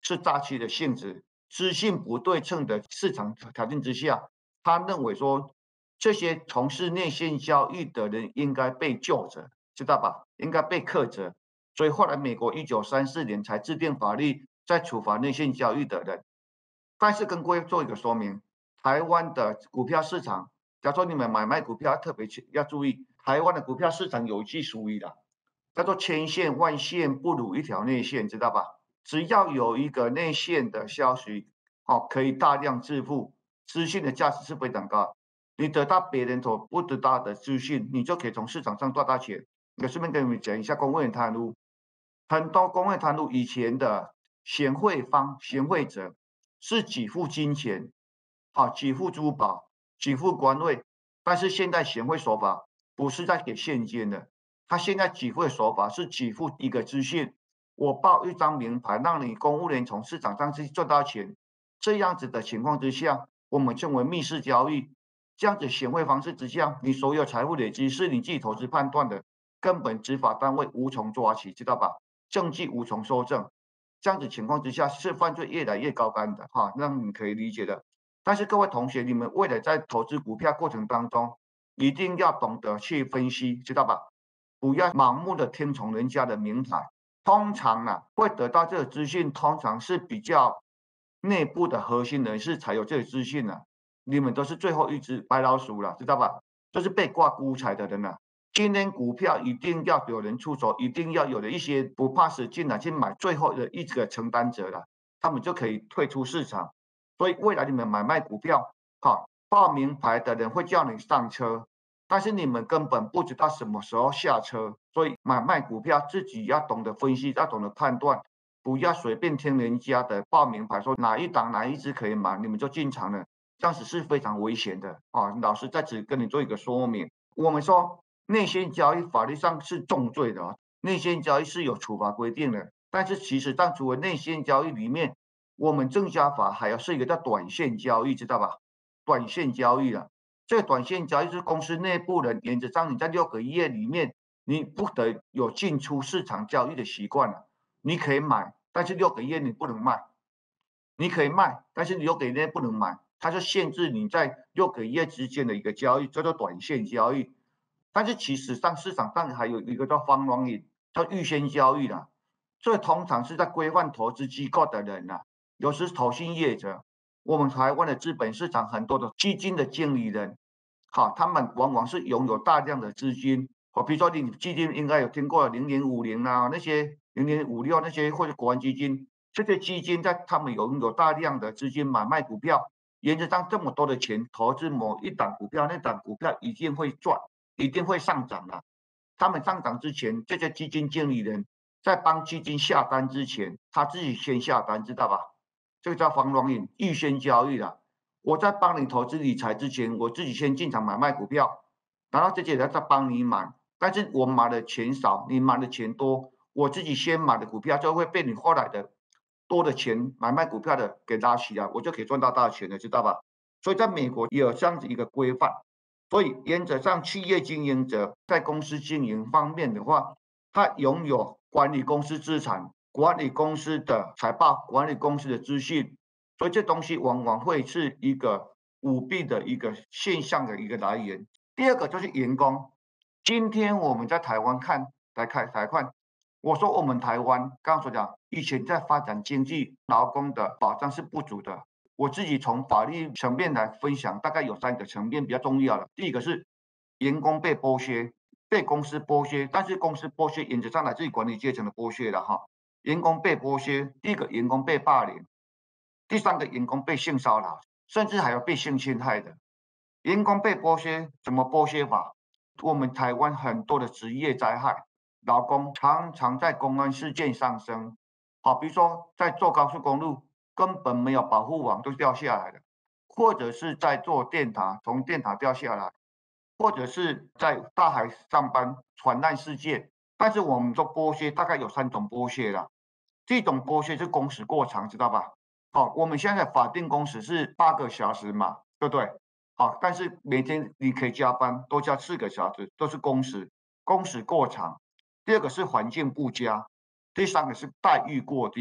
是诈欺的性质，资讯不对称的市场条件之下，他认为说这些从事内线交易的人应该被究责，知道吧？应该被克责。所以后来美国一九三四年才制定法律，在处罚内线交易的人。但是跟各位做一个说明，台湾的股票市场，假如说你们买卖股票特别要注意，台湾的股票市场有一句俗语的，叫做千线万线不如一条内线，知道吧？只要有一个内线的消息，好，可以大量致富，资讯的价值是非常高。你得到别人所不得到的资讯，你就可以从市场上赚大钱。我顺便跟你们讲一下公务员贪污，很多公务员贪污以前的贤惠方、贤惠者是给付金钱，好，给付珠宝、给付官位，但是现在贤惠手法不是在给现金的，他现在给付的手法是给付一个资讯。我报一张名牌，让你公务员从市场上去赚到钱，这样子的情况之下，我们称为密室交易。这样子显惠方式之下，你所有财富累积是你自己投资判断的，根本执法单位无从抓起，知道吧？证据无从收证。这样子情况之下，是犯罪越来越高干的哈，让你可以理解的。但是各位同学，你们为了在投资股票过程当中，一定要懂得去分析，知道吧？不要盲目的听从人家的名牌。通常呢、啊，会得到这个资讯，通常是比较内部的核心人士才有这个资讯呢、啊。你们都是最后一只白老鼠了，知道吧？都是被挂孤彩的人了、啊。今天股票一定要有人出手，一定要有的一些不怕死进来去买最后的一个承担者了，他们就可以退出市场。所以未来你们买卖股票，好，报名牌的人会叫你上车。但是你们根本不知道什么时候下车，所以买卖股票自己要懂得分析，要懂得判断，不要随便听人家的报名牌说哪一档哪一只可以买，你们就进场了，这样子是非常危险的啊！老师在此跟你做一个说明，我们说内线交易法律上是重罪的啊，内线交易是有处罚规定的，但是其实但除了内线交易里面，我们证交法还有是一个叫短线交易，知道吧？短线交易啊。这个短线交易是公司内部人原则上你在六个月里面，你不得有进出市场交易的习惯了。你可以买，但是六个月你不能卖；你可以卖，但是六个月不能买。它是限制你在六个月之间的一个交易，叫做短线交易。但是其实上市场上还有一个叫方long影，叫预先交易的。这通常是在规范投资机构的人啊，尤其是投信业者。我们台湾的资本市场很多的基金的经理人。好，他们往往是拥有大量的资金，好，比如说你基金应该有听过零零五零啊，那些零零五六那些或者国安基金，这些基金在他们拥有大量的资金买卖股票，原则上这么多的钱投资某一档股票，那档股票一定会赚，一定会上涨的。他们上涨之前，这些基金经理人在帮基金下单之前，他自己先下单，知道吧？这个叫防软引，预先交易的。我在帮你投资理财之前，我自己先进场买卖股票，然后这些人再帮你买。但是我买的钱少，你买的钱多，我自己先买的股票就会被你后来的多的钱买卖股票的给拉起来，我就可以赚到大钱了，知道吧？所以在美国也有这样子一个规范。所以原则上，企业经营者在公司经营方面的话，他拥有管理公司资产、管理公司的财报、管理公司的资讯。所以这东西往往会是一个舞弊的一个现象的一个来源。第二个就是员工。今天我们在台湾看来看来看，我说我们台湾刚刚所讲，以前在发展经济，劳工的保障是不足的。我自己从法律层面来分享，大概有三个层面比较重要的。第一个是员工被剥削，被公司剥削，但是公司剥削原则上来自于管理阶层的剥削的哈。员工被剥削，第一个员工被霸凌。第三个员工被性骚扰，甚至还有被性侵害的。员工被剥削，怎么剥削法？我们台湾很多的职业灾害，劳工常常在公安事件上升。好，比如说在坐高速公路，根本没有保护网都掉下来的，或者是在做电塔，从电塔掉下来，或者是在大海上班船难事件。但是我们说剥削大概有三种剥削啦，这种剥削是工时过长，知道吧？好，我们现在法定工时是八个小时嘛，对不对？好，但是每天你可以加班，多加四个小时，都是工时，工时过长。第二个是环境不佳，第三个是待遇过低。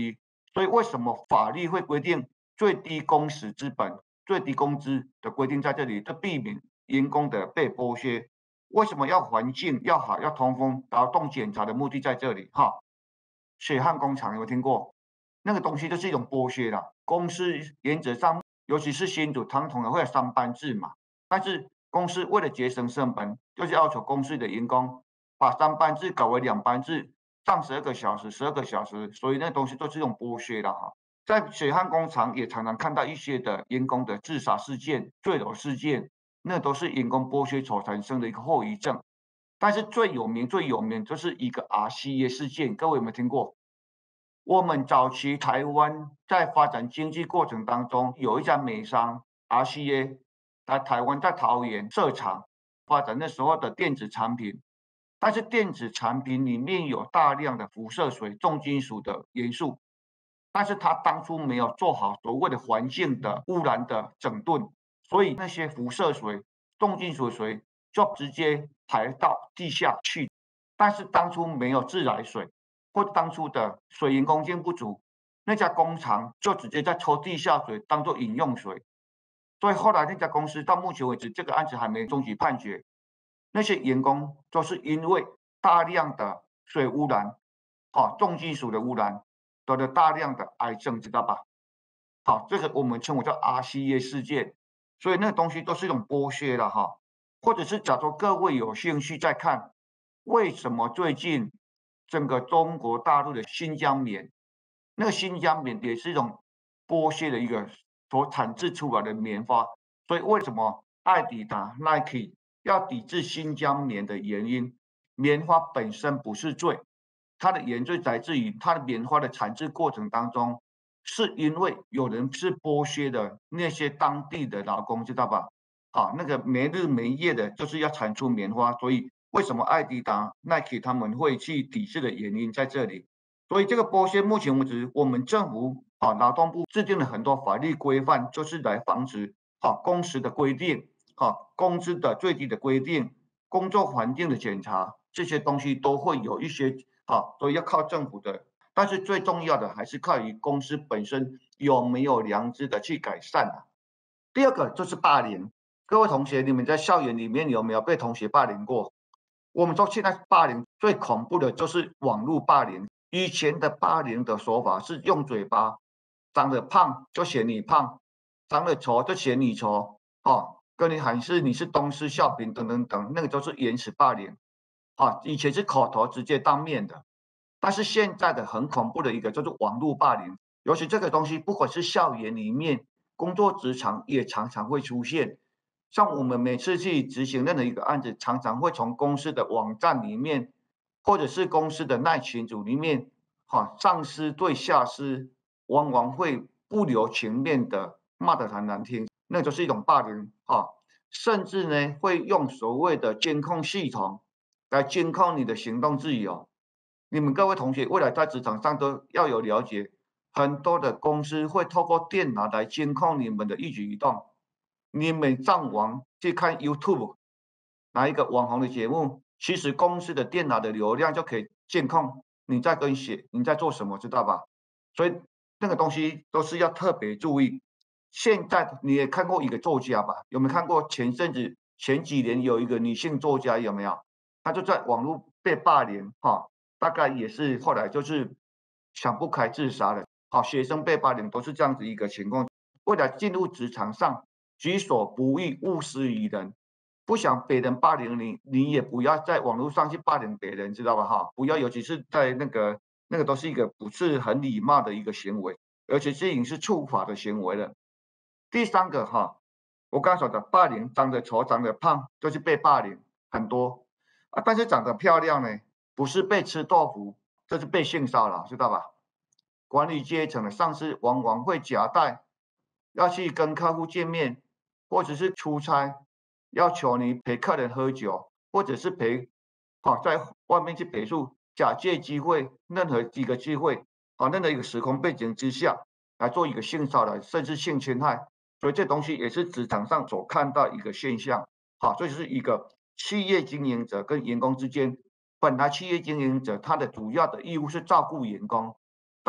所以为什么法律会规定最低工时资本、最低工资的规定在这里，就避免员工的被剥削？为什么要环境要好、要通风？劳动检查的目的在这里哈。血汗工厂有没有听过？那个东西就是一种剥削啦。公司原则上，尤其是新竹，传统的会有三班制嘛，但是公司为了节省成本，就是要求公司的员工把三班制改为两班制，上十二个小时、十二个小时，所以那东西都是一种剥削的哈。在血汗工厂也常常看到一些的员工的自杀事件、坠楼事件，那都是员工剥削所产生的一个后遗症。但是最有名、最有名就是一个 R C A 事件，各位有没有听过？我们早期台湾在发展经济过程当中，有一家美商 R C A，在台湾在桃园设厂，发展那时候的电子产品，但是电子产品里面有大量的辐射水、重金属的元素，但是他当初没有做好所谓的环境的污染的整顿，所以那些辐射水、重金属水就直接排到地下去，但是当初没有自来水。或当初的水银供应不足，那家工厂就直接在抽地下水当做饮用水，所以后来那家公司到目前为止这个案子还没终局判决，那些员工都是因为大量的水污染，好、哦、重金属的污染，得了大量的癌症，知道吧？好，这个我们称为叫 R C A 事件，所以那个东西都是一种剥削了哈，或者是假如各位有兴趣再看，为什么最近整个中国大陆的新疆棉，那个新疆棉也是一种剥削的一个所产制出来的棉花，所以为什么艾迪达、Nike 要抵制新疆棉的原因，棉花本身不是罪，它的原罪来自于它的棉花的产制过程当中，是因为有人是剥削的那些当地的劳工，知道吧？好，那个没日没夜的，就是要产出棉花，所以为什么艾迪达、Nike 他们会去抵制的原因在这里。所以这个剥削，目前为止，我们政府啊，劳动部制定了很多法律规范，就是来防止啊工时的规定、啊工资的最低的规定、工作环境的检查，这些东西都会有一些啊，都要靠政府的。但是最重要的还是靠于公司本身有没有良知的去改善啊。第二个就是霸凌。各位同学，你们在校园里面有没有被同学霸凌过？我们说现在霸凌最恐怖的就是网络霸凌。以前的霸凌的手法是用嘴巴，长得胖就嫌你胖，长得丑就嫌你丑，哦，跟你喊是你是东施效颦等等等，那个都是原始霸凌。啊，以前是口头直接当面的，但是现在的很恐怖的一个就是网络霸凌，尤其这个东西不管是校园里面、工作职场也常常会出现。像我们每次去执行任何一个案子，常常会从公司的网站里面，或者是公司的那群组里面，哈，上司对下司往往会不留情面的骂得很难听，那就是一种霸凌，哈，甚至呢会用所谓的监控系统来监控你的行动自由。你们各位同学未来在职场上都要有了解，很多的公司会透过电脑来监控你们的一举一动。你们上网去看 YouTube 哪一个网红的节目，其实公司的电脑的流量就可以监控你在跟写，你在做什么，知道吧？所以那个东西都是要特别注意。现在你也看过一个作家吧？有没有看过前阵子前几年有一个女性作家有没有？她就在网络被霸凌，哈，大概也是后来就是想不开自杀了。好，学生被霸凌都是这样子一个情况。未来进入职场上，己所不欲，勿施于人。不想别人霸凌你，你也不要在网络上去霸凌别人，知道吧？哈，不要，尤其是在那个那个都是一个不是很礼貌的一个行为，而且这已经是触法的行为了。第三个哈，我刚才说的霸凌，长得丑、长得胖就是被霸凌很多啊，但是长得漂亮呢，不是被吃豆腐，这是被性骚扰，知道吧？管理阶层的上司往往会夹带要去跟客户见面，或者是出差，要求你陪客人喝酒，或者是陪，好、哦、在外面去陪宿，假借机会，任何几个机会，好、哦、任何一个时空背景之下来做一个性骚扰，甚至性侵害，所以这东西也是职场上所看到一个现象。好、哦，这就是一个企业经营者跟员工之间，本来企业经营者他的主要的义务是照顾员工。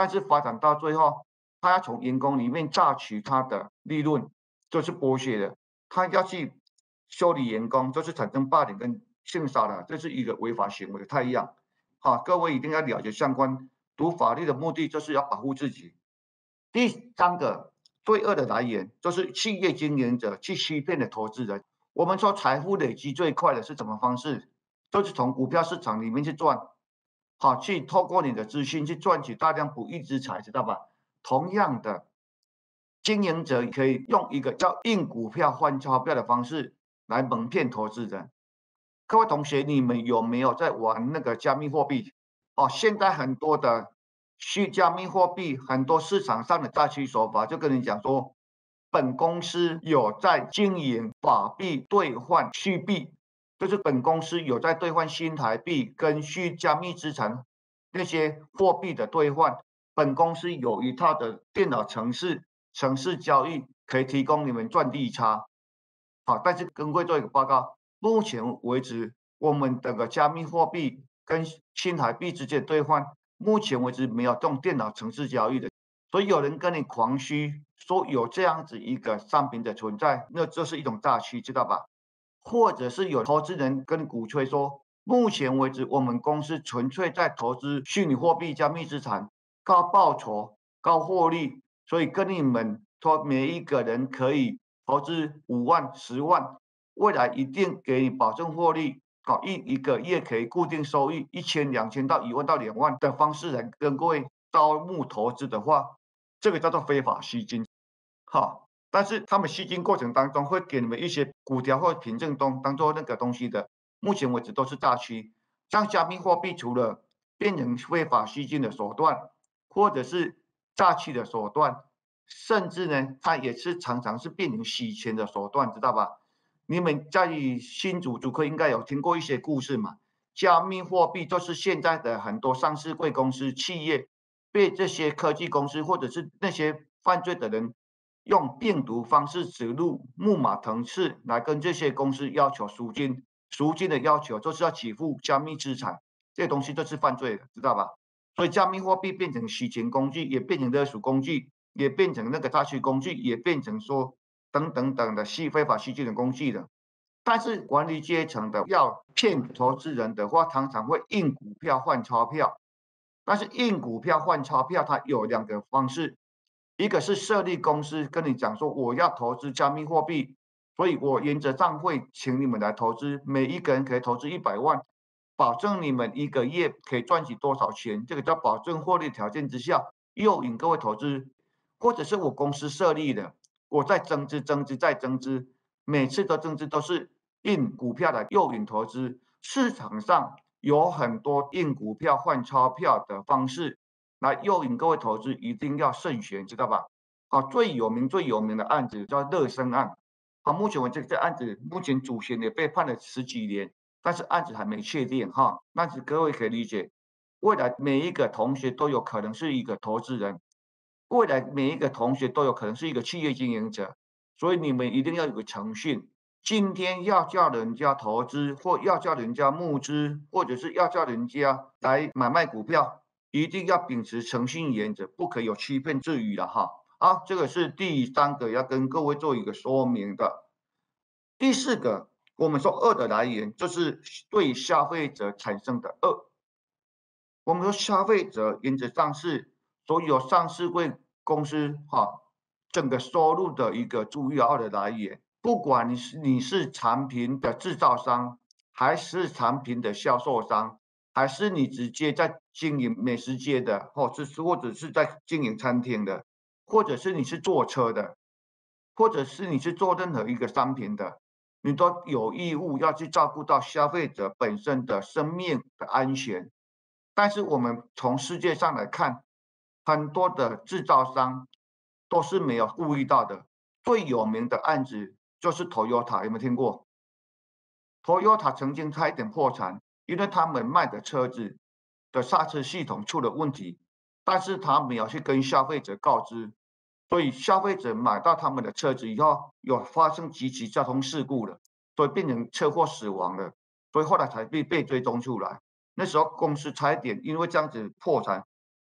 但是发展到最后，他要从员工里面榨取他的利润，这是剥削的。他要去修理员工，就是产生霸凌跟性骚扰，这是一个违法行为，太一样。好，各位一定要了解相关。读法律的目的就是要保护自己。第三个罪恶的来源就是企业经营者去欺骗的投资人。我们说财富累积最快的是什么方式？就是从股票市场里面去赚，好，去透过你的资讯去赚取大量不义之财，知道吧？同样的，经营者可以用一个叫印股票换钞票的方式来蒙骗投资人。各位同学，你们有没有在玩那个加密货币？哦，现在很多的虚加密货币，很多市场上的诈欺手法，就跟你讲说，本公司有在经营法币兑换虚币，就是本公司有在兑换新台币跟虚加密资产那些货币的兑换，本公司有一套的电脑程式程式交易可以提供你们赚利差。好，但是跟各位做一个报告，目前为止，我们这个加密货币跟新台币之间兑换，目前为止没有用电脑程式交易的。所以有人跟你狂虚说有这样子一个商品的存在，那就是一种诈欺，知道吧？或者是有投资人跟你鼓吹说，目前为止我们公司纯粹在投资虚拟货币、加密资产，高报酬、高获利，所以跟你们说每一个人可以投资五万、十万，未来一定给你保证获利，好一一个月可以固定收益一千、两千到一万到两万的方式来跟各位招募投资的话，这个叫做非法吸金，好。但是他们吸金过程当中会给你们一些股条或凭证东当做那个东西的，目前为止都是诈欺。像加密货币除了变成非法吸金的手段，或者是诈欺的手段，甚至呢，它也是常常是变成洗钱的手段，知道吧？你们在新竹竹科应该有听过一些故事嘛？加密货币就是现在的很多上市贵公司企业被这些科技公司或者是那些犯罪的人。用病毒方式植入木马程式来跟这些公司要求赎金，赎金的要求就是要起付加密资产，这些东西都是犯罪的，知道吧？所以加密货币变成洗钱工具，也变成勒索工具，也变成那个诈欺工具，也变成说等等等的吸非法吸金的工具的。但是管理阶层的要骗投资人的话，常常会印股票换钞票，但是印股票换钞票，它有两个方式。一个是设立公司跟你讲说我要投资加密货币，所以我原则上会请你们来投资，每一个人可以投资一百万，保证你们一个月可以赚取多少钱，这个叫保证获利条件之下，诱引各位投资，或者是我公司设立的，我在增资、增资再增资，每次的增资都是印股票来诱引投资，市场上有很多印股票换钞票的方式。来诱引各位投资，一定要慎选，知道吧？好，最有名最有名的案子叫乐生案。好，目前为止这案子目前主嫌也被判了十几年，但是案子还没确定哈。但是各位可以理解，未来每一个同学都有可能是一个投资人，未来每一个同学都有可能是一个企业经营者，所以你们一定要有个诚信。今天要叫人家投资，或要叫人家募资，或者是要叫人家来买卖股票。一定要秉持诚信原则，不可以有欺骗之余了哈。好，这个是第三个要跟各位做一个说明的。第四个，我们说恶的来源就是对消费者产生的恶。我们说消费者原则上是所有上市贵公司哈整个收入的一个主要的来源，不管你是你是产品的制造商，还是产品的销售商。还是你直接在经营美食街的，或者是或者是在经营餐厅的，或者是你是坐车的，或者是你是做任何一个商品的，你都有义务要去照顾到消费者本身的生命的安全。但是我们从世界上来看，很多的制造商都是没有注意到的。最有名的案子就是 Toyota， 有没有听过 ？Toyota 曾经差一点破产。因为他们卖的车子的刹车系统出了问题，但是他没有去跟消费者告知，所以消费者买到他们的车子以后，有发生几起交通事故了，所以变成车祸死亡了，所以后来才被被追踪出来。那时候公司差一点因为这样子破产，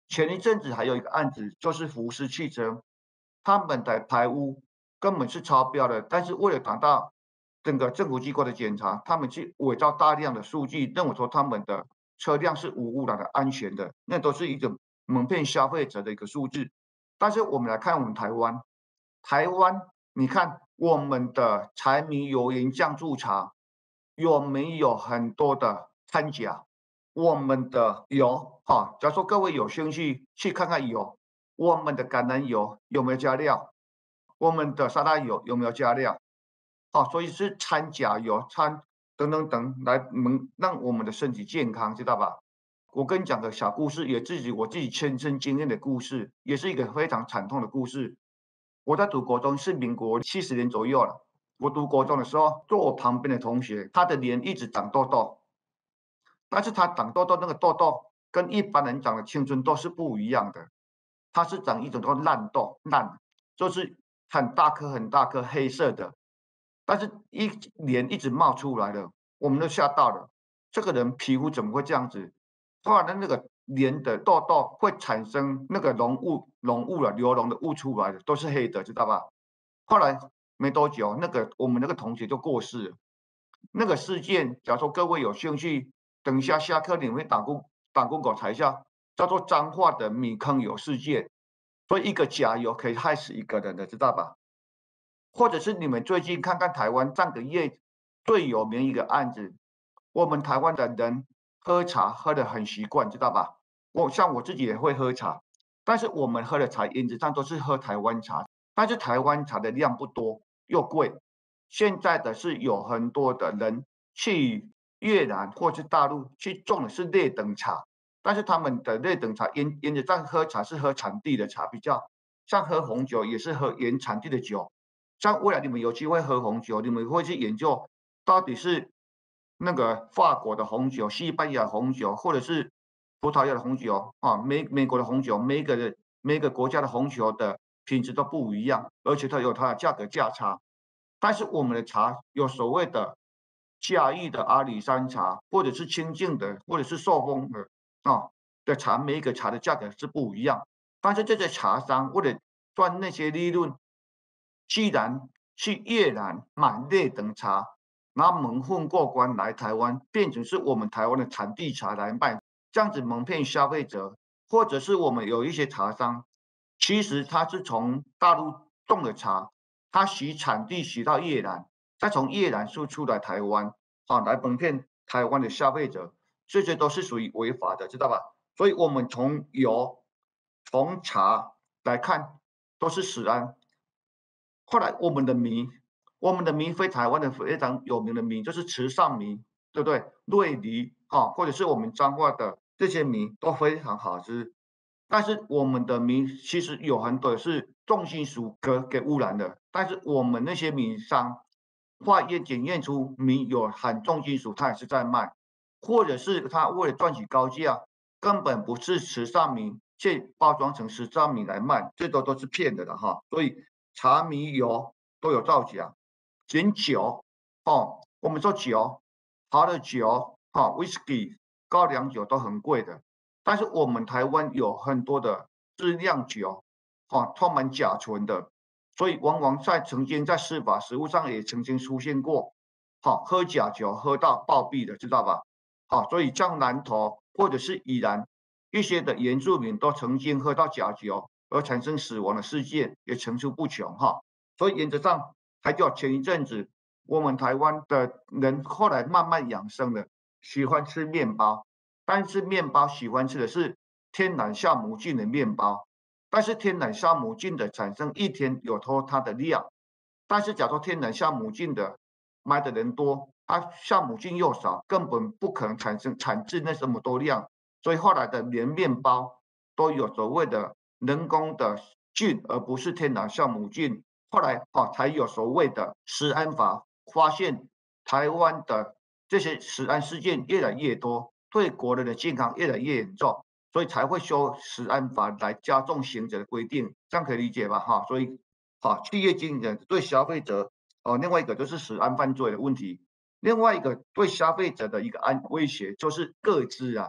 前一阵子还有一个案子，就是福斯汽车，他们的排污根本是超标的，但是为了达到整个政府机构的检查，他们去伪造大量的数据，认为说他们的车辆是无污染的、安全的，那都是一种蒙骗消费者的一个数字。但是我们来看我们台湾，台湾你看我们的柴米油盐酱醋茶有没有很多的掺假？我们的油哈，假如说各位有兴趣去看看油，我们的橄榄油有没有加料？我们的沙拉油有没有加料？哦，所以是掺假油、掺等等等来能让我们的身体健康，知道吧？我跟你讲个小故事，也自己我自己亲身经验的故事，也是一个非常惨痛的故事。我在读国中是民国七十年左右了。我读国中的时候，坐我旁边的同学，他的脸一直长痘痘，但是他长痘痘那个痘痘跟一般人长的青春痘是不一样的，他是长一种叫烂痘，烂就是很大颗很大颗黑色的，但是一脸一直冒出来了，我们都吓到了，这个人皮肤怎么会这样子？后来的那个脸的痘痘会产生那个脓雾，脓雾了，流脓的雾出来的，都是黑的，知道吧？后来没多久，那个我们那个同学就过世了。那个事件，假如说各位有兴趣，等一下下课你们打过打过狗查一下，叫做彰化的米坑油事件。所以一个假油可以害死一个人的，知道吧？或者是你们最近看看台湾上个月最有名一个案子，我们台湾的人喝茶喝得很习惯，知道吧？我像我自己也会喝茶，但是我们喝的茶原则上都是喝台湾茶，但是台湾茶的量不多又贵。现在的是有很多的人去越南或是大陆去种的是劣等茶，但是他们的劣等茶原原则上喝茶是喝产地的茶，比较像喝红酒也是喝原产地的酒。像未来你们有机会喝红酒，你们会去研究到底是那个法国的红酒、西班牙红酒，或者是葡萄牙的红酒啊，美美国的红酒，每个的每个国家的红酒的品质都不一样，而且它有它的价格价差。但是我们的茶有所谓的嘉义的阿里山茶，或者是清境的，或者是寿丰的啊的茶，每一个茶的价格是不一样。但是这些茶商为了赚那些利润，既然去越南买劣等茶，拿蒙混过关来台湾，变成是我们台湾的产地茶来卖，这样子蒙骗消费者，或者是我们有一些茶商，其实他是从大陆种的茶，他洗产地洗到越南，再从越南输出来台湾，啊，来蒙骗台湾的消费者，这些都是属于违法的，知道吧？所以我们从油、从茶来看，都是食安。后来我们的米，我们的米非台湾的非常有名的米，就是池上米，对不对？瑞梨啊，或者是我们彰化的这些米都非常好吃。但是我们的米其实有很多是重金属给给污染的，但是我们那些米商化验检验出米有含重金属，他也是在卖，或者是他为了赚取高价，根本不是池上米，却包装成池上米来卖，这都都是骗的了哈。所以茶米油都有造假，连酒哦，我们说酒，好的酒哈，whisky 高粱酒都很贵的。但是我们台湾有很多的质量酒，啊，充满甲醇的，所以往往在曾经在司法实务上也曾经出现过，好，喝假酒喝到暴毙的，知道吧？好，所以像南投或者是宜兰一些的原住民都曾经喝到假酒而产生死亡的事件也层出不穷哈。所以原则上，还有前一阵子我们台湾的人后来慢慢养生了，喜欢吃面包。但是面包喜欢吃的是天然酵母菌的面包，但是天然酵母菌的产生一天有托它的量，但是假如天然酵母菌的买的人多，它酵母菌又少，根本不可能产生产制那这么多量，所以后来的连面包都有所谓的人工的菌，而不是天然酵母菌。后来哦才有所谓的食安法，发现台湾的这些食安事件越来越多。对国人的健康越来越严重，所以才会修食安法来加重刑责的规定，这样可以理解吧？哈，所以好，企业经营对消费者哦，另外一个就是食安犯罪的问题，另外一个对消费者的一个安威胁就是个资啊。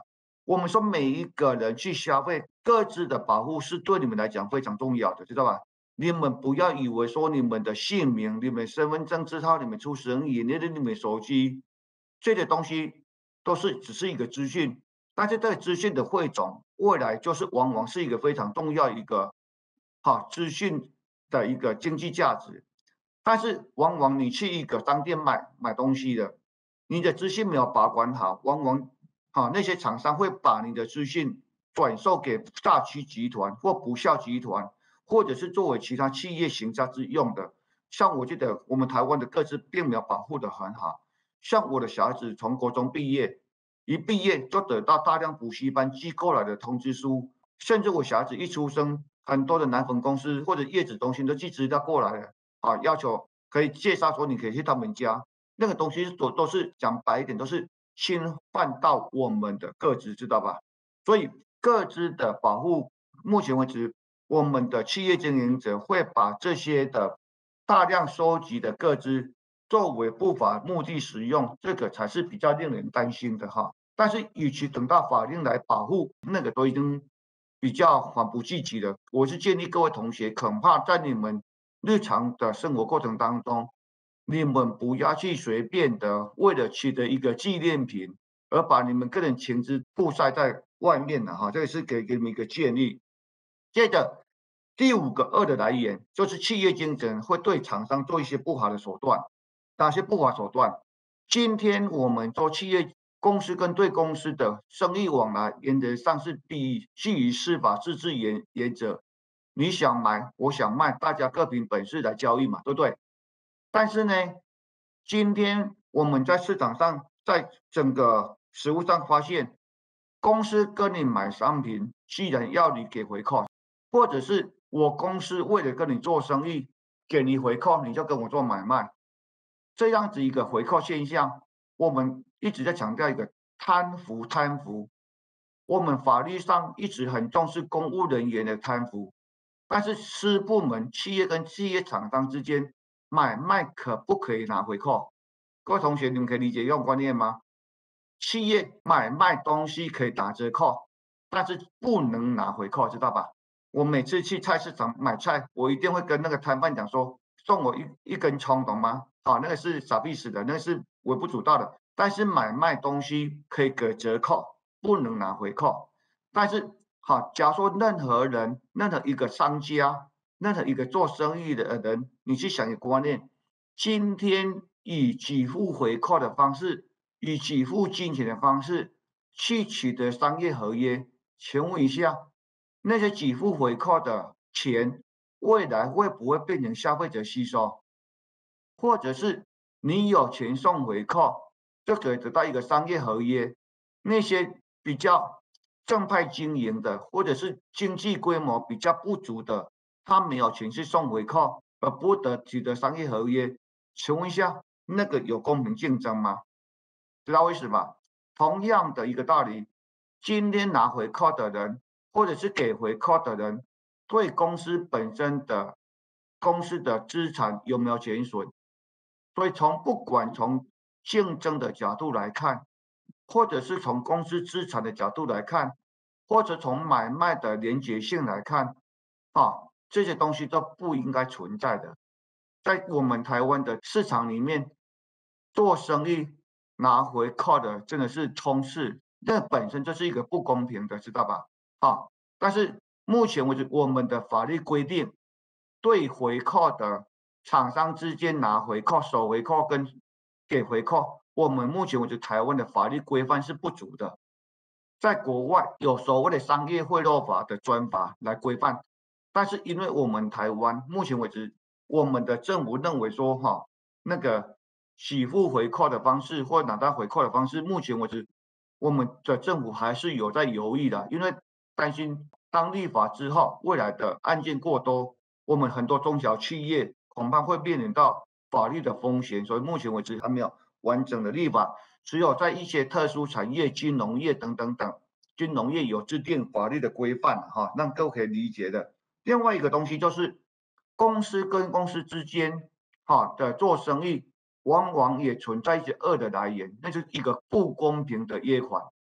我们说每一个人去消费，各自的保护是对你们来讲非常重要的，知道吧？你们不要以为说你们的姓名、你们身份证字号、你们出生年月日、你们手机这些东西都是只是一个资讯，但是这个资讯的汇总，未来就是往往是一个非常重要一个哈资讯的一个经济价值。但是往往你去一个商店买买东西的，你的资讯没有保管好，往往啊那些厂商会把你的资讯转售给诈欺集团或不孝集团，或者是作为其他企业行销之用的。像我记得我们台湾的个资并没有保护得很好，像我的小孩子从国中毕业，一毕业就得到大量补习班寄过来的通知书，甚至我小孩子一出生，很多的奶粉公司或者月子中心都寄资料过来了。啊，要求可以介绍说你可以去他们家，那个东西都都是讲白一点，都是侵犯到我们的个资，知道吧？所以个资的保护，目前为止，我们的企业经营者会把这些的大量收集的个资作为不法目的使用，这个才是比较令人担心的哈。但是，与其等到法令来保护，那个都已经比较缓不济急了。我是建议各位同学，恐怕在你们日常的生活过程当中，你们不要去随便的为了取得一个纪念品，而把你们个人情资曝晒在外面的哈，这个是给给你们一个建议。接着第五个恶的来源就是企业经营会对厂商做一些不好的手段，哪些不法手段？今天我们做企业公司跟对公司的生意往来，原则上是基于司法自治原原则。你想买，我想卖，大家各凭本事来交易嘛，对不对？但是呢，今天我们在市场上，在整个实物上发现，公司跟你买商品，既然要你给回扣，或者是我公司为了跟你做生意，给你回扣，你就跟我做买卖，这样子一个回扣现象，我们一直在强调一个贪腐，贪腐。我们法律上一直很重视公务人员的贪腐。但是私部门企业跟企业厂商之间买卖可不可以拿回扣？各位同学，你们可以理解这种观念吗？企业买卖东西可以打折扣，但是不能拿回扣，知道吧？我每次去菜市场买菜，我一定会跟那个摊贩讲说，送我一一根葱，懂吗？好，那个是傻逼死的，那个是微不足道的。但是买卖东西可以给折扣，不能拿回扣。但是好，假如说任何人、任何一个商家、任何一个做生意的人，你去想一个观念：今天以给付回扣的方式，以给付金钱的方式去取得商业合约，请问一下，那些给付回扣的钱，未来会不会变成消费者吸收？或者是你有钱送回扣，就可以得到一个商业合约？那些比较正派经营的，或者是经济规模比较不足的，他没有钱去送回扣，而不得取得商业合约，请问一下，那个有公平竞争吗？知道为什么？同样的一个道理，今天拿回扣的人，或者是给回扣的人，对公司本身的公司的资产有没有减损？所以从不管从竞争的角度来看，或者是从公司资产的角度来看，或者从买卖的连结性来看，啊，这些东西都不应该存在的。在我们台湾的市场里面，做生意拿回扣的真的是充斥，这本身就是一个不公平的，知道吧？啊，但是目前为止，我们的法律规定，对回扣的厂商之间拿回扣、收回扣跟给回扣，我们目前为止台湾的法律规范是不足的。在国外有所谓的商业贿赂法的专法来规范，但是因为我们台湾目前为止，我们的政府认为说哈，那个给付回扣的方式或拿到回扣的方式，目前为止我们的政府还是有在犹豫的，因为担心当立法之后，未来的案件过多，我们很多中小企业恐怕会面临到法律的风险，所以目前为止还没有完整的立法。只有在一些特殊产业、金融业等等等，金融业有制定法律的规范哈，让各位可以理解的。另外一个东西就是公司跟公司之间哈的做生意，往往也存在一些恶的来源，那就是一个不公平的约款。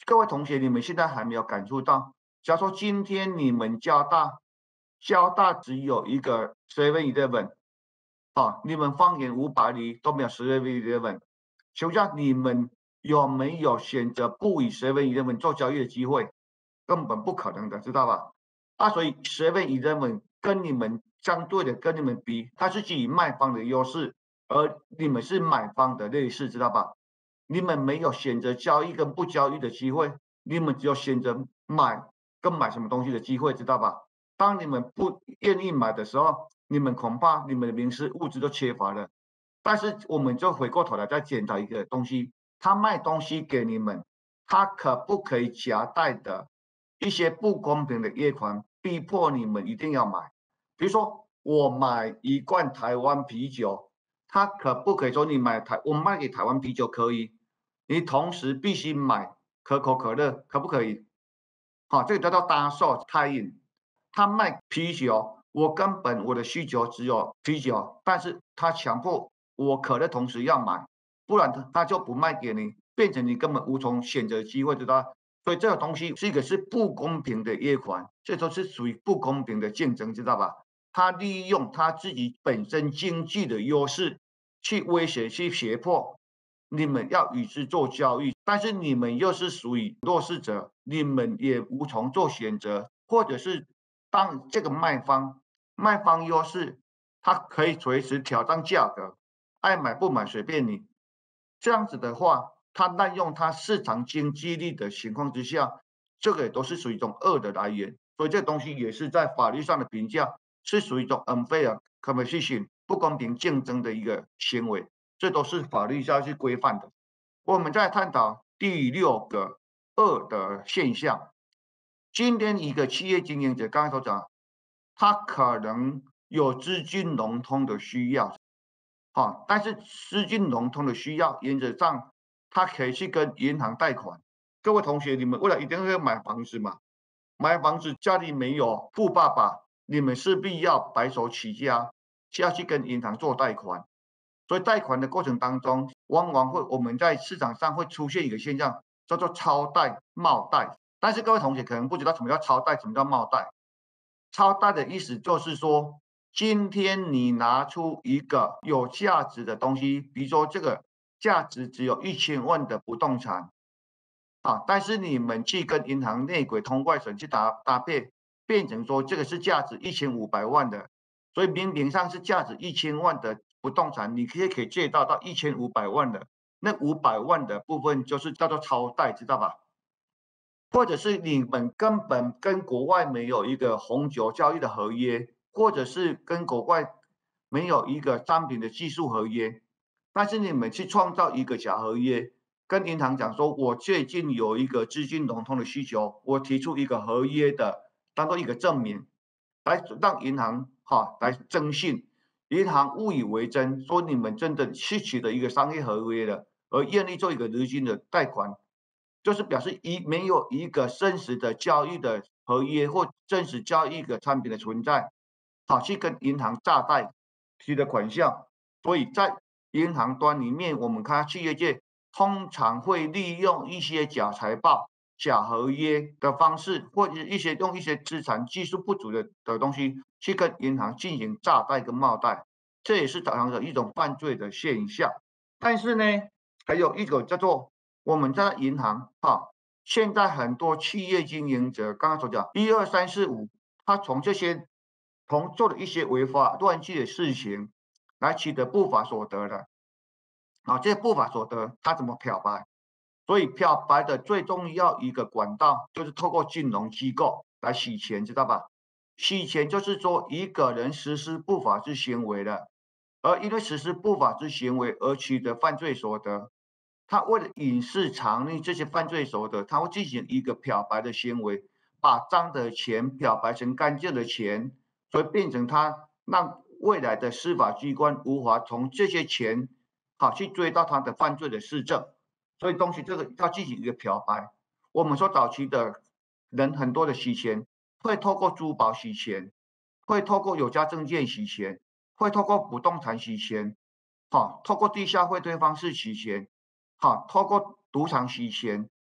各位同学，你们现在还没有感受到，假如说今天你们交大，交大只有一个 Seven Eleven， 啊，你们方圆五百里都没有 Seven Eleven， 请问一下，你们有没有选择不以 Seven Eleven 做交易的机会？根本不可能的，知道吧？啊，所以 Seven Eleven 跟你们相对的，跟你们比，它是基于卖方的优势，而你们是买方的劣势，知道吧？你们没有选择交易跟不交易的机会，你们只有选择买跟买什么东西的机会，知道吧？当你们不愿意买的时候，你们恐怕你们的名师物资都缺乏了。但是我们就回过头来再检讨一个东西，他卖东西给你们，他可不可以夹带的一些不公平的约款，逼迫你们一定要买？比如说，我买一罐台湾啤酒，他可不可以说你买台我卖给台湾啤酒可以？你同时必须买可口可乐，可不可以？好，这个叫做搭售泰饮。他卖啤酒，我根本我的需求只有啤酒，但是他强迫我可乐同时要买，不然他他就不卖给你，变成你根本无从选择机会，知道？所以这个东西是一个是不公平的约款，这都是属于不公平的竞争，知道吧？他利用他自己本身经济的优势去威胁、去胁迫你们要与之做交易，但是你们又是属于弱势者，你们也无从做选择，或者是当这个卖方卖方优势，他可以随时挑战价格，爱买不买随便你。这样子的话，他滥用他市场经济力的情况之下，这个也都是属于一种恶的来源。所以这东西也是在法律上的评价，是属于一种 unfair competition 不公平竞争的一个行为。这都是法律下去规范的。我们再探讨第六个恶的现象。今天一个企业经营者，刚才所讲，他可能有资金融通的需要，哈，但是资金融通的需要，原则上他可以去跟银行贷款。各位同学，你们未来一定会买房子嘛？买房子家里没有富爸爸，你们势必要白手起家，需要去跟银行做贷款。所以贷款的过程当中，往往会我们在市场上会出现一个现象，叫做超贷、冒贷。但是各位同学可能不知道什么叫超贷，什么叫冒贷。超贷的意思就是说，今天你拿出一个有价值的东西，比如说这个价值只有一千万的不动产啊，但是你们去跟银行内鬼通外审去搭搭配，变成说这个是价值一千五百万的，所以明明上是价值一千万的不动产，你可以可以借到到一千五百万的，那五百万的部分就是叫做超贷，知道吧？或者是你们根本跟国外没有一个红酒交易的合约，或者是跟国外没有一个商品的技术合约，但是你们去创造一个假合约，跟银行讲说，我最近有一个资金融通的需求，我提出一个合约的，当做一个证明，来让银行哈来征信，银行误以为真，说你们真的是取得一个商业合约了，而愿意做一个日金的贷款。就是表示一没有一个真实的交易的合约或真实交易的产品的存在，好去跟银行诈贷提的款项，所以在银行端里面，我们看企业界通常会利用一些假财报、假合约的方式，或者一些用一些资产技术不足的的东西去跟银行进行诈贷跟冒贷，这也是导行的一种犯罪的现象。但是呢，还有一种叫做我们在银行哈，现在很多企业经营者刚刚所讲一二三四五，他从这些从做了一些违法乱纪的事情来取得不法所得的，啊，这些不法所得他怎么漂白？所以漂白的最重要一个管道就是透过金融机构来洗钱，知道吧？洗钱就是说一个人实施不法之行为了，而因为实施不法之行为而取得犯罪所得。他为了隐饰藏匿这些犯罪所得，他会进行一个漂白的行为，把脏的钱漂白成干净的钱，所以变成他让未来的司法机关无法从这些钱好去追到他的犯罪的事证，所以东西这个要进行一个漂白。我们说早期的人很多的洗钱，会透过珠宝洗钱，会透过有价证券洗钱，会透过不动产洗钱，好，透过地下汇兑方式洗钱。好，透过赌场洗钱，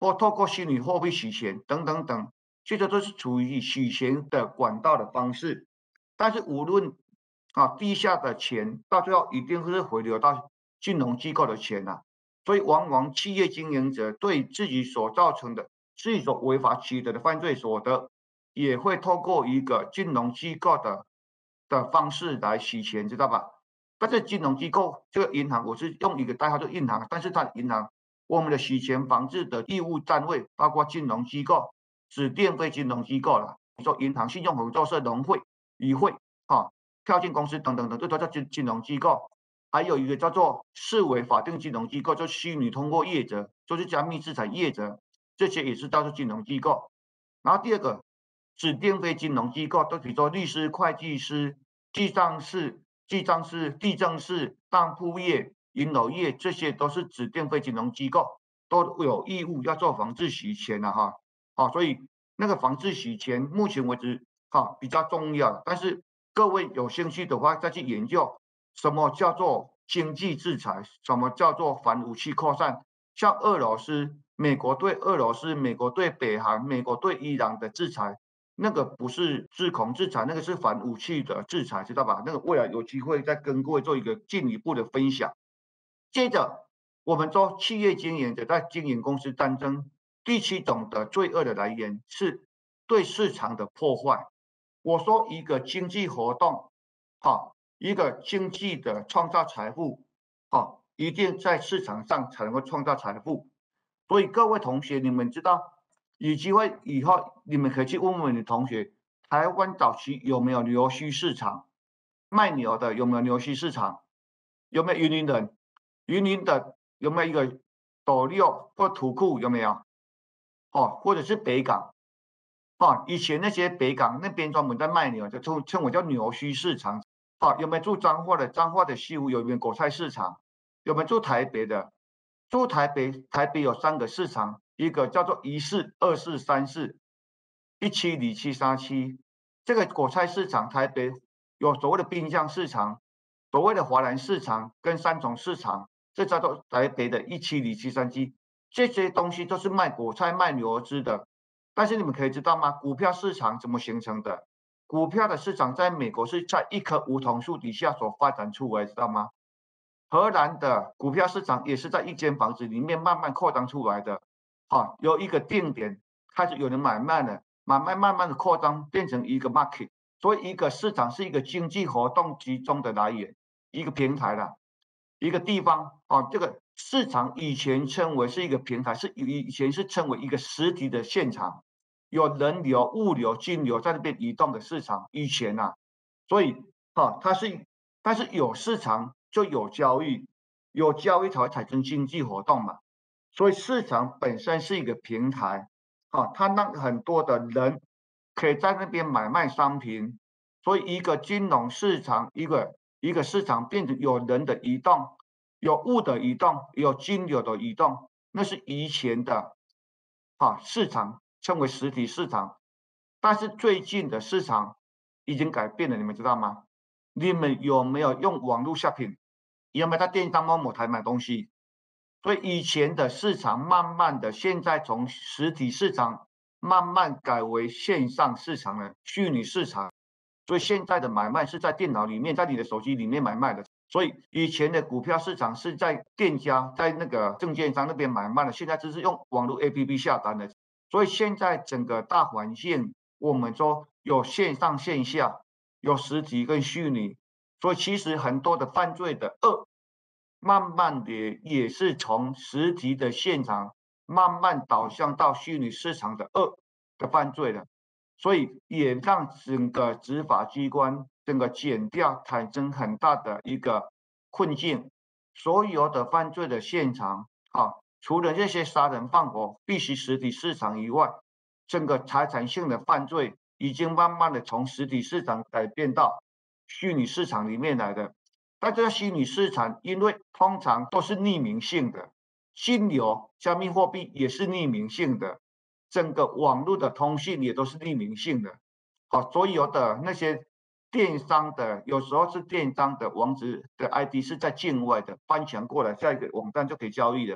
或透过虚拟货币洗钱等等等，这些都是处于洗钱的管道的方式。但是无论啊地下的钱，到最后一定是回流到金融机构的钱呐、啊。所以往往企业经营者对自己所造成的、自己所违法取得的犯罪所得，也会透过一个金融机构的的方式来洗钱，知道吧？但是金融机构这个银行，我是用一个代号，就银行，但是它的银行，我们的洗钱防治的义务单位包括金融机构、指定非金融机构了，比如说银行、信用合作社、农会、议会、啊、票据公司等等等，这都叫金金融机构。还有一个叫做视为法定金融机构，就虚拟通货业者，就是加密资产业者，这些也是叫做金融机构。然后第二个，指定非金融机构，都比如说律师、会计师、记账师、记账师、地政士、当铺业、银楼业，这些都是指定非金融机构，都有义务要做防治洗钱的哈。好，所以那个防治洗钱，目前为止哈比较重要，但是各位有兴趣的话，再去研究什么叫做经济制裁，什么叫做反武器扩散，像俄罗斯。美国对俄罗斯、美国对北韩、美国对伊朗的制裁，那个不是制恐制裁，那个是反武器的制裁，知道吧？那个未来有机会再跟各位做一个进一步的分享。接着，我们说企业经营者在经营公司当中，第七种的罪恶的来源是对市场的破坏。我说一个经济活动，哈，一个经济的创造财富，哈，一定在市场上才能够创造财富。所以各位同学，你们知道，有机会以后你们可以去问问你的同学，台湾早期有没有牛墟市场？卖牛的有没有牛墟市场？有没有云林人？云林的有没有一个斗六或土库？有没有？哦，或者是北港？哦，以前那些北港那边专门在卖牛，就称称为叫牛墟市场。哦，有没有住彰化的？彰化的西湖有没有果菜市场？有没有住台北的？住台北，台北有三个市场，一个叫做一市、二市、三市，一期、二期、三期。这个果菜市场，台北有所谓的滨江市场，所谓的华南市场跟三重市场，这叫做台北的一期、二期、三期。这些东西都是卖果菜、卖牛脂的。但是你们可以知道吗？股票市场怎么形成的？股票的市场在美国是在一棵梧桐树底下所发展出来，知道吗？荷兰的股票市场也是在一间房子里面慢慢扩张出来的，啊，有一个定点开始有人买卖了，买卖慢慢的扩张变成一个 market， 所以一个市场是一个经济活动集中的来源，一个平台啦，一个地方啊，这个市场以前称为是一个平台，是以前是称为一个实体的现场，有人流、物流、金流在那边移动的市场，以前呐、啊，所以哈、啊，它是，但是有市场就有交易，有交易才会产生经济活动嘛，所以市场本身是一个平台，啊，它让很多的人可以在那边买卖商品，所以一个金融市场，一个一个市场变成有人的移动，有物的移动，有金流的移动，那是以前的啊市场，称为实体市场。但是最近的市场已经改变了，你们知道吗？你们有没有用网络 shopping？有没有在电商某某台买东西？所以以前的市场，慢慢的现在从实体市场慢慢改为线上市场了，虚拟市场。所以现在的买卖是在电脑里面，在你的手机里面买卖的。所以以前的股票市场是在店家，在那个证券商那边买卖的，现在只是用网络 A P P 下单的。所以现在整个大环境，我们说有线上线下，有实体跟虚拟，所以其实很多的犯罪的恶，慢慢的也是从实体的现场慢慢导向到虚拟市场的恶的犯罪了。所以也让整个执法机关、整个检调产生很大的一个困境。所有的犯罪的现场，啊，除了这些杀人放火必须实体市场以外，整个财产性的犯罪已经慢慢的从实体市场改变到虚拟市场里面来的。但这个虚拟市场，因为通常都是匿名性的，金流、加密货币也是匿名性的。整个网络的通信也都是匿名性的，好，所有的那些电商的，有时候是电商的网址的 I D 是在境外的，翻墙过来下一个网站就可以交易的，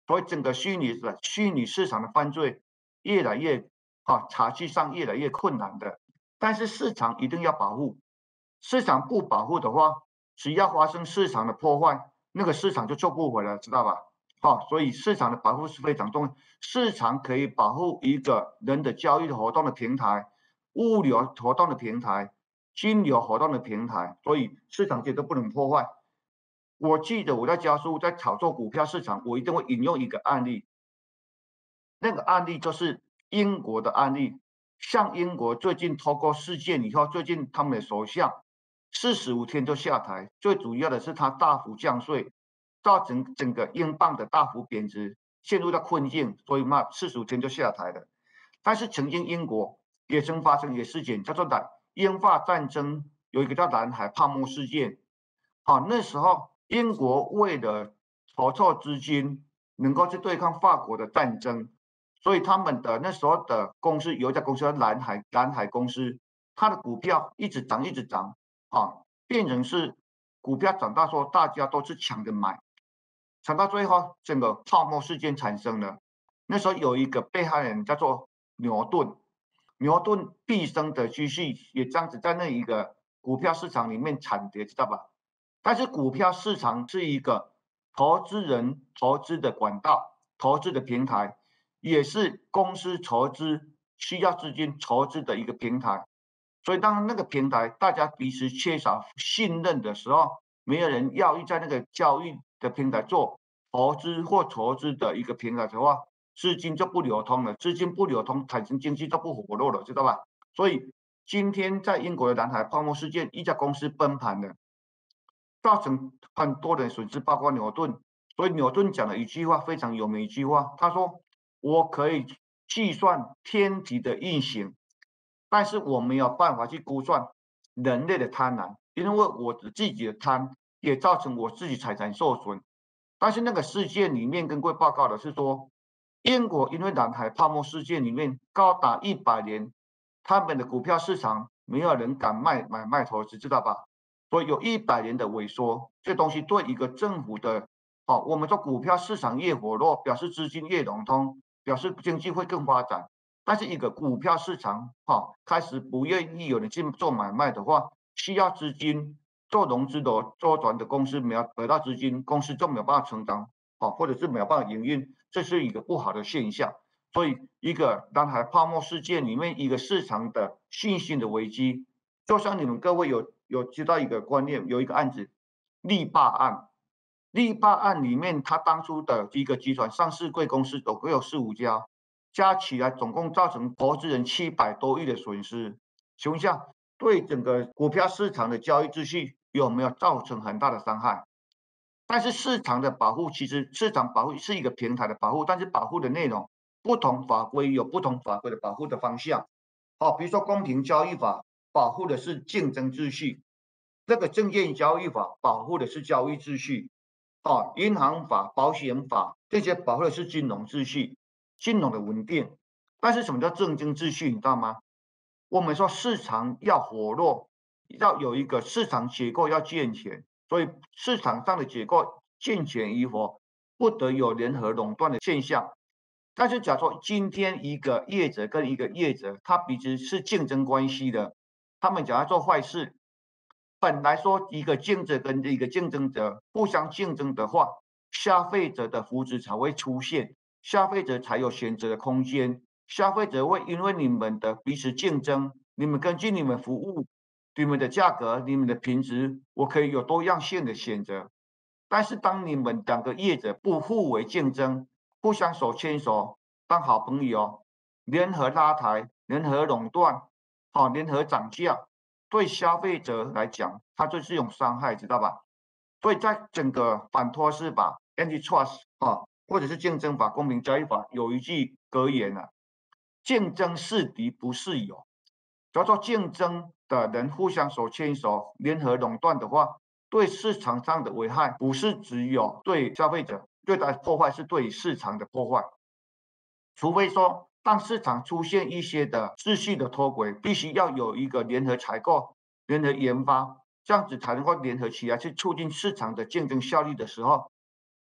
所以整个虚拟的虚拟市场的犯罪越来越啊，查缉上越来越困难的。但是市场一定要保护，市场不保护的话，只要发生市场的破坏，那个市场就救不回来了，知道吧？好、所以市场的保护是非常重要。市场可以保护一个人的交易活动的平台、物流活动的平台、金流活动的平台，所以市场绝对不能破坏。我记得我在教书，在炒作股票市场，我一定会引用一个案例，那个案例就是英国的案例。像英国最近透过事件以后，最近他们的首相四十五天就下台，最主要的是他大幅降税，造成整个英镑的大幅贬值，陷入了困境，所以嘛四十五天就下台了。但是曾经英国也曾发生一个事件，叫做南英法战争，有一个叫南海泡沫事件。好，那时候英国为了筹措资金，能够去对抗法国的战争，所以他们的那时候的公司有一家公司叫南海南海公司，它的股票一直涨一直涨，啊，变成是股票涨到说大家都是抢着买，抢到最后整个泡沫事件产生了。那时候有一个被害人叫做牛顿，牛顿毕生的积蓄也这样子在那一个股票市场里面惨跌，知道吧？但是股票市场是一个投资人投资的管道、投资的平台，也是公司筹资需要资金筹资的一个平台。所以当那个平台大家彼此缺少信任的时候，没有人要在那个交易的平台做投资或筹资的一个平台的话，资金就不流通了，资金不流通，产生经济就不活络了，知道吧？所以今天在英国的南海泡沫事件，一家公司崩盘了，造成很多人损失，包括牛顿。所以牛顿讲了一句话非常有名，一句话，他说：“我可以计算天体的运行，但是我没有办法去估算人类的贪婪，因为我自己的贪也造成我自己财产受损。”但是那个事件里面跟各位报告的是说，英国因为南海泡沫事件里面高达一百年，他们的股票市场没有人敢卖买卖投资，知道吧？所以有一百年的萎缩，这东西对一个政府的，哦，我们说股票市场越活络，表示资金越流通，表示经济会更发展。但是一个股票市场，哈、哦，开始不愿意有人进做买卖的话，需要资金做融资的周转的公司没有得到资金，公司就没有办法成长，哦，或者是没有办法营运，这是一个不好的现象。所以一个南海泡沫事件里面一个市场的信心的危机，就像你们各位有有知道一个观念，有一个案子，力霸案。力霸案里面，他当初的一个集团上市贵公司总共有四五家，加起来总共造成投资人七百多亿的损失。请问一下，对整个股票市场的交易秩序有没有造成很大的伤害？但是市场的保护，其实市场保护是一个平台的保护，但是保护的内容不同，法规有不同法规的保护的方向。好，比如说公平交易法保护的是竞争秩序，这个证券交易法保护的是交易秩序，哦，银行法、保险法这些保护的是金融秩序、金融的稳定。但是什么叫政经秩序？你知道吗？我们说市场要活络，要有一个市场结构要健全，所以市场上的结构健全与否，不得有联合垄断的现象。但是假如说今天一个业者跟一个业者，他彼此是竞争关系的，他们讲要做坏事，本来说一个竞争跟一个竞争者互相竞争的话，消费者的福祉才会出现，消费者才有选择的空间，消费者会因为你们的彼此竞争，你们根据你们服务、你们的价格、你们的品质，我可以有多样性的选择。但是当你们两个业者不互为竞争，互相手牵手当好朋友，联合拉抬、联合垄断，好、联合涨价，对消费者来讲，它就是一种伤害，知道吧？所以在整个反托斯法 （antitrust） 啊，或者是竞争法、公平交易法，有一句格言啊：竞争是敌不是友。叫做竞争的人互相手牵手、联合垄断的话，对市场上的危害不是只有对消费者最大的破坏，是对市场的破坏。除非说，当市场出现一些的秩序的脱轨，必须要有一个联合采购、联合研发，这样子才能够联合起来去促进市场的竞争效率的时候，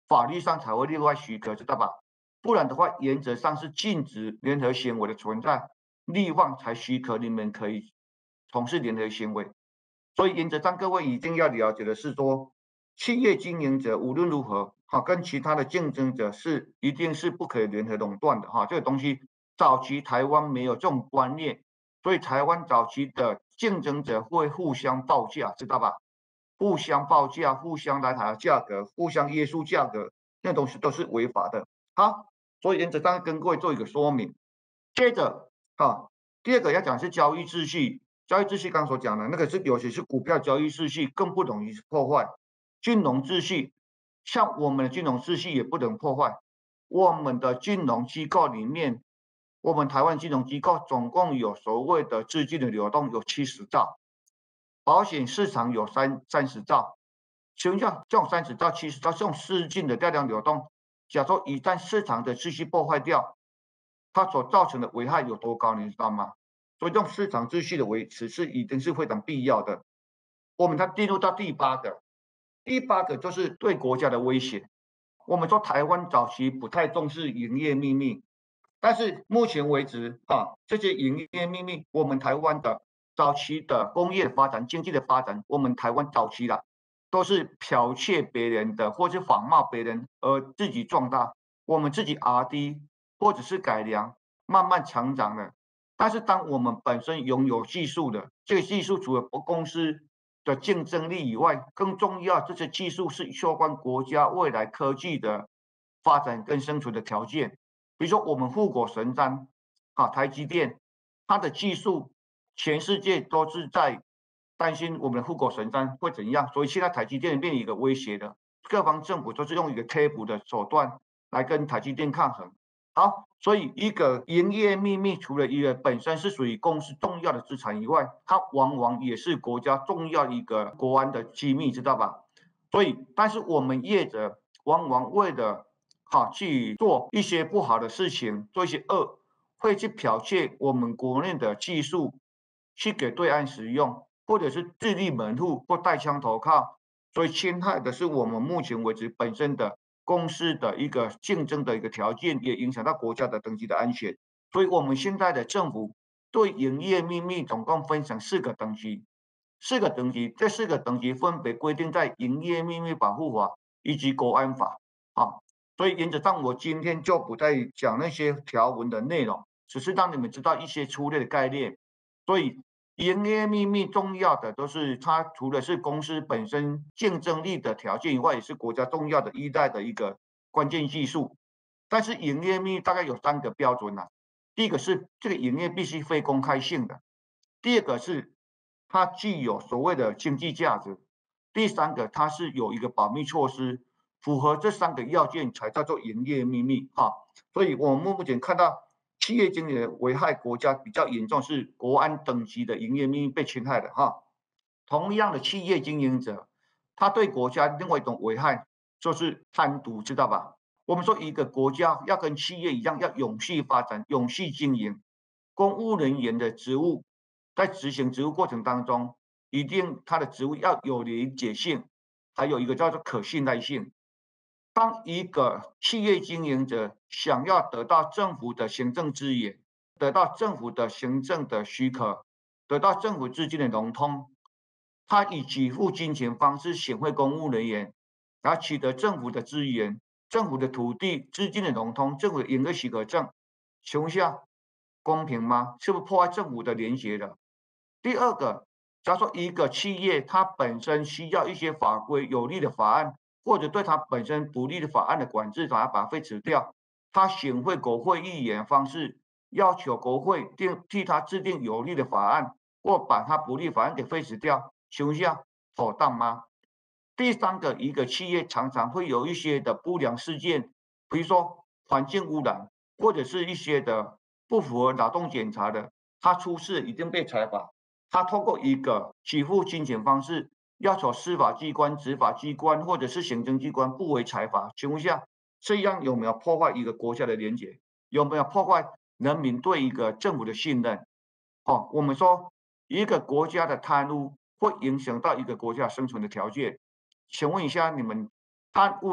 法律上才会另外许可，知道吧？不然的话，原则上是禁止联合行为的存在，立法才许可你们可以从事联合行为。所以原则上，各位一定要了解的是说，企业经营者无论如何，哈，跟其他的竞争者是一定是不可以联合垄断的哈。这个东西早期台湾没有这种观念，所以台湾早期的竞争者会互相报价，知道吧？互相报价，互相来谈价格，互相约束价格，那东西都是违法的。好，所以原则上跟各位做一个说明。接着，哈，第二个要讲是交易秩序。交易秩序刚所讲的那个是，尤其是股票交易秩序更不容易破坏。金融秩序，像我们的金融秩序也不能破坏。我们的金融机构里面，我们台湾金融机构总共有所谓的资金的流动有七十兆，保险市场有三三十兆。请问一下，这种三十兆、七十兆这种资金的大量流动，假如说一旦市场的秩序破坏掉，它所造成的危害有多高，你知道吗？所以这种市场秩序的维持是一定是非常必要的。我们才进入到第八个，第八个就是对国家的威胁。我们说台湾早期不太重视营业秘密，但是目前为止啊，这些营业秘密，我们台湾的早期的工业发展、经济的发展，我们台湾早期的都是剽窃别人的，或是仿冒别人而自己壮大，我们自己 R D 或者是改良，慢慢成长的。但是当我们本身拥有技术的，这个技术除了公司的竞争力以外，更重要，这些技术是攸关国家未来科技的发展跟生存的条件。比如说我们护国神山啊，台积电，它的技术全世界都是在担心我们的护国神山会怎样，所以现在台积电变一个威胁的，各方政府都是用一个贴补的手段来跟台积电抗衡。好，所以一个营业秘密，除了一个本身是属于公司重要的资产以外，它往往也是国家重要一个国安的机密，知道吧？所以，但是我们业者往往为了好去做一些不好的事情，做一些恶，会去剽窃我们国内的技术，去给对岸使用，或者是自立门户或带枪投靠，所以侵害的是我们目前为止本身的公司的一个竞争的一个条件，也影响到国家的登记的安全。所以，我们现在的政府对营业秘密总共分成四个等级，四个等级，这四个等级分别规定在营业秘密保护法以及国安法。啊，所以原则上我今天就不再讲那些条文的内容，只是让你们知道一些粗略的概念。所以，营业秘密重要的都是它除了是公司本身竞争力的条件以外，也是国家重要的依赖的一个关键技术。但是营业秘密大概有三个标准啊，第一个是这个营业必须非公开性的，第二个是它具有所谓的经济价值，第三个它是有一个保密措施，符合这三个要件才叫做营业秘密哈。所以我们目前看到企业经营危害国家比较严重，是国安等级的营业秘密被侵害的哈。同样的企业经营者，他对国家另外一种危害就是贪渎，知道吧？我们说一个国家要跟企业一样，要永续发展、永续经营，公务人员的职务在执行职务过程当中，一定他的职务要有理解性，还有一个叫做可信赖性。当一个企业经营者想要得到政府的行政资源，得到政府的行政的许可，得到政府资金的融通，他以给付金钱方式显惠公务人员，然后取得政府的资源、政府的土地、资金的融通、政府的营业许可证，请问一下，公平吗？是不是破坏政府的廉洁的？第二个，假如说一个企业它本身需要一些法规有利的法案，或者对它本身不利的法案的管制，把它把它废除掉，它选会国会议员方式要求国会定替它制定有利的法案，或把它不利法案给废除掉，请问一下妥当吗？第三个，一个企业常常会有一些的不良事件，比如说环境污染，或者是一些的不符合劳动检查的，它出事已经被裁罚，它通过一个给付金钱方式，要求司法机关、执法机关或者是行政机关不为裁罚，请问一下，这样有没有破坏一个国家的廉洁？有没有破坏人民对一个政府的信任？哦，我们说一个国家的贪污会影响到一个国家生存的条件。请问一下，你们贪污的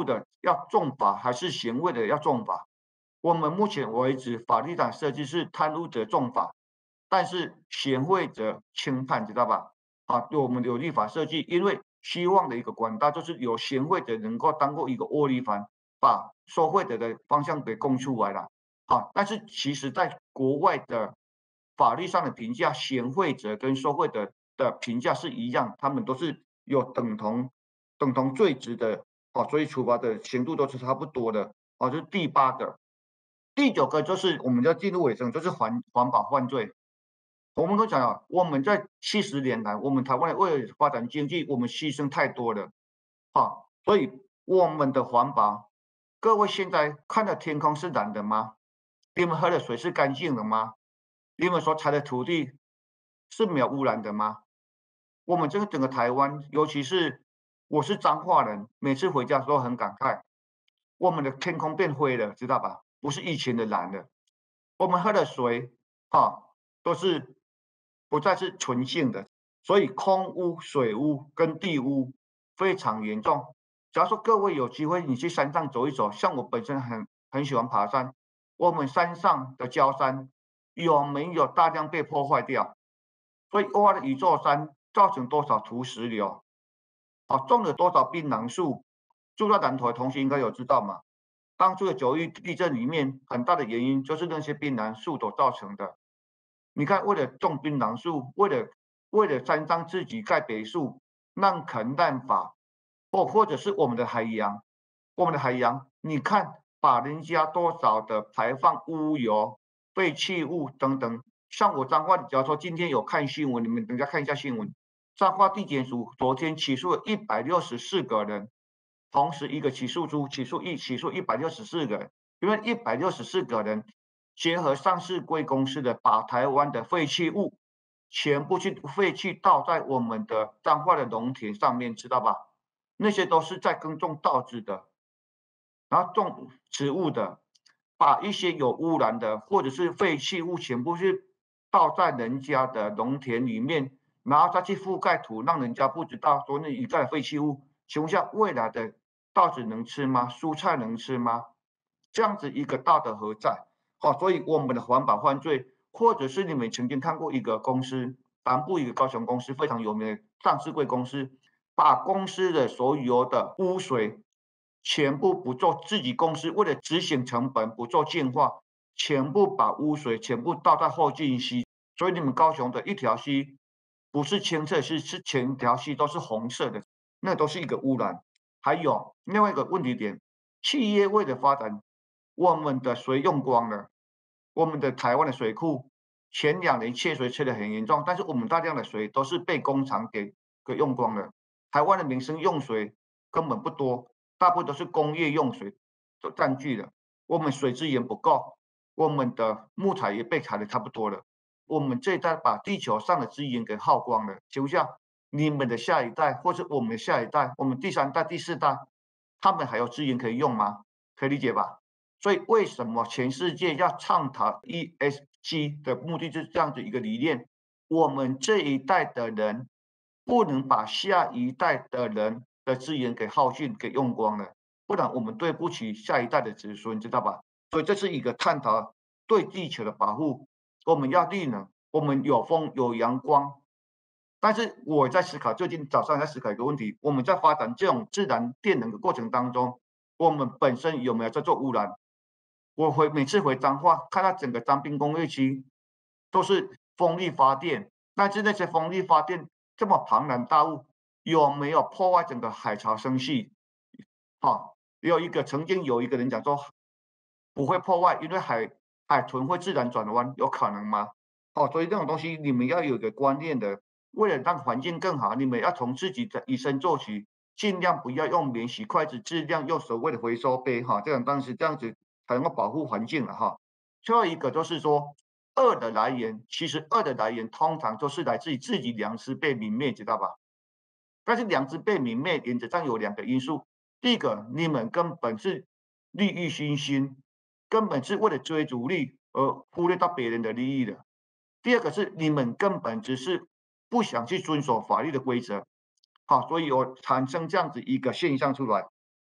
要重罚，还是行贿的要重罚？我们目前为止法律上设计是贪污者重罚，但是行贿者轻判，知道吧？啊，我们有立法设计，因为希望的一个管道就是有行贿者能够当做一个窝里反，把受贿者的方向给供出来了。啊，但是其实在国外的法律上的评价，行贿者跟受贿者的评价是一样，他们都是有等同等同罪值的，哦，所以处罚的刑度都是差不多的。哦，这是第八个。第九个就是我们要进入尾声，就是环环保犯罪。我们都讲了，我们在七十年来，我们台湾为了发展经济，我们牺牲太多了，啊，所以我们的环保，各位现在看的天空是蓝的吗？你们喝的水是干净的吗？你们所采的土地是没有污染的吗？我们这个整个台湾，尤其是我是彰化人，每次回家都很感慨，我们的天空变灰了，知道吧？不是以前的蓝了。我们喝的水，啊，都是不再是纯净的，所以空污、水污跟地污非常严重。假如说各位有机会，你去山上走一走，像我本身很很喜欢爬山，我们山上的礁山有没有大量被破坏掉？所以挖了一座山，造成多少土石流？啊，种了多少槟榔树？住在南头的同学应该有知道嘛？当初的九一地震里面，很大的原因就是那些槟榔树所造成的。你看，为了种槟榔树，为了为了山上自己盖别墅，让垦滥法，或或者是我们的海洋，我们的海洋，你看把人家多少的排放污油、废弃物等等。像我彰化，假如说今天有看新闻，你们等下看一下新闻，彰化地检署昨天起诉了一百六十四个人。同时一个起诉书起诉一起诉一百六十四个人，因为一百六十四个人结合上市贵公司的，把台湾的废弃物全部去废弃倒在我们的彰化的农田上面，知道吧？那些都是在耕种稻子的，然后种植物的，把一些有污染的或者是废弃物全部去倒在人家的农田里面，然后再去覆盖土，让人家不知道说那一带废弃物。请问一下，未来的稻子能吃吗？蔬菜能吃吗？这样子一个道德何在？好，所以我们的环保犯罪，或者是你们曾经看过一个公司，南部一个高雄公司非常有名的上市贵公司，把公司的所有的污水全部不做自己公司为了执行成本不做净化，全部把污水全部倒在后进溪，所以你们高雄的一条溪不是清澈，是是全条溪都是红色的。那都是一个污染。还有另外一个问题点，企业为了发展，我们的水用光了，我们的台湾的水库前两年缺水缺的很严重，但是我们大量的水都是被工厂给给用光了。台湾的民生用水根本不多，大部分都是工业用水都占据了。我们水资源不够，我们的木材也被砍的差不多了。我们这一代把地球上的资源给耗光了，请问一下，你们的下一代，或者我们的下一代，我们第三代、第四代，他们还有资源可以用吗？可以理解吧？所以为什么全世界要倡导 E S G 的目的就是这样子一个理念？我们这一代的人不能把下一代的人的资源给耗尽、给用光了，不然我们对不起下一代的子孙，知道吧？所以这是一个探讨对地球的保护。我们要绿能，我们有风有阳光。但是我在思考，最近早上在思考一个问题：我们在发展这种自然电能的过程当中，我们本身有没有在做污染？我回每次回彰化，看到整个彰滨工业区都是风力发电，但是那些风力发电这么庞然大物，有没有破坏整个海潮生系？好，有一个曾经有一个人讲说不会破坏，因为海海豚会自然转弯，有可能吗？哦，所以这种东西你们要有一个观念的，为了让环境更好，你们要从自己的以身做起，尽量不要用免洗筷子，尽量用所谓的回收杯哈，这样当时这样子才能够保护环境了哈。最后一个就是说，恶的来源，其实恶的来源通常都是来自于自己良知被泯灭，知道吧？但是良知被泯灭，原则上有两个因素，第一个，你们根本是利欲熏心，根本是为了追逐利而忽略到别人的利益的。第二个是你们根本只是不想去遵守法律的规则，好，所以我产生这样子一个现象出来。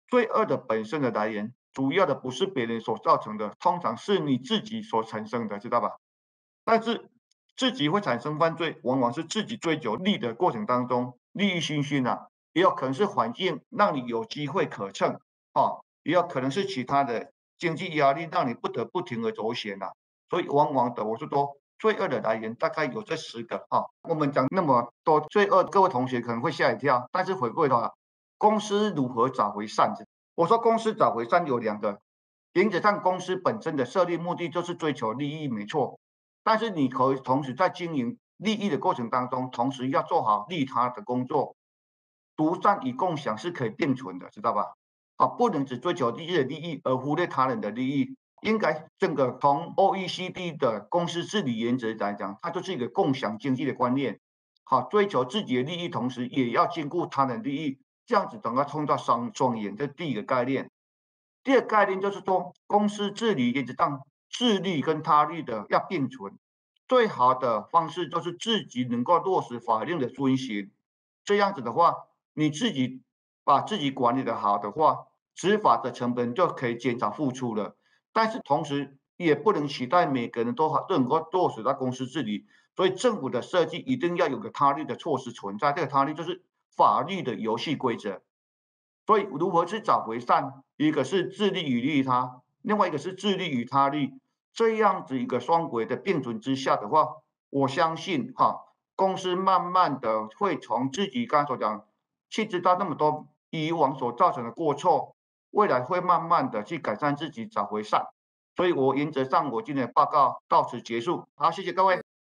罪恶的本身的来源，主要的不是别人所造成的，通常是你自己所产生的，知道吧？但是自己会产生犯罪，往往是自己追求利的过程当中，利益熏心啊，也有可能是环境让你有机会可乘，哦，也有可能是其他的经济压力让你不得不铤而走险呐、啊。所以往往的我是说，罪恶的来源大概有这十个啊。我们讲那么多罪恶，各位同学可能会吓一跳，但是回归的话，公司如何找回善？我说公司找回善有两个，原则上公司本身的设立目的就是追求利益，没错。但是你可以同时在经营利益的过程当中，同时要做好利他的工作，独善与共享是可以并存的，知道吧？啊，不能只追求自己的利益而忽略他人的利益。应该这个从 O E C D 的公司治理原则来讲，它就是一个共享经济的观念。好，追求自己的利益，同时也要兼顾他人利益，这样子等于创造双双赢。这第一个概念。第二个概念就是说，公司治理原则上自利跟他利的要并存。最好的方式就是自己能够落实法令的遵循，这样子的话，你自己把自己管理的好的话，执法的成本就可以减少付出了。但是同时也不能期待每个人都都能够落实到公司治理，所以政府的设计一定要有个他律的措施存在，这个他律就是法律的游戏规则。所以如何去找回善，一个是自利与利他，另外一个是自利与他利。这样子一个双轨的并存之下的话，我相信哈，公司慢慢的会从自己刚才所讲，去知道那么多以往所造成的过错，未来会慢慢的去改善自己，找回善。所以我原则上我今天的报告到此结束，好，谢谢各位。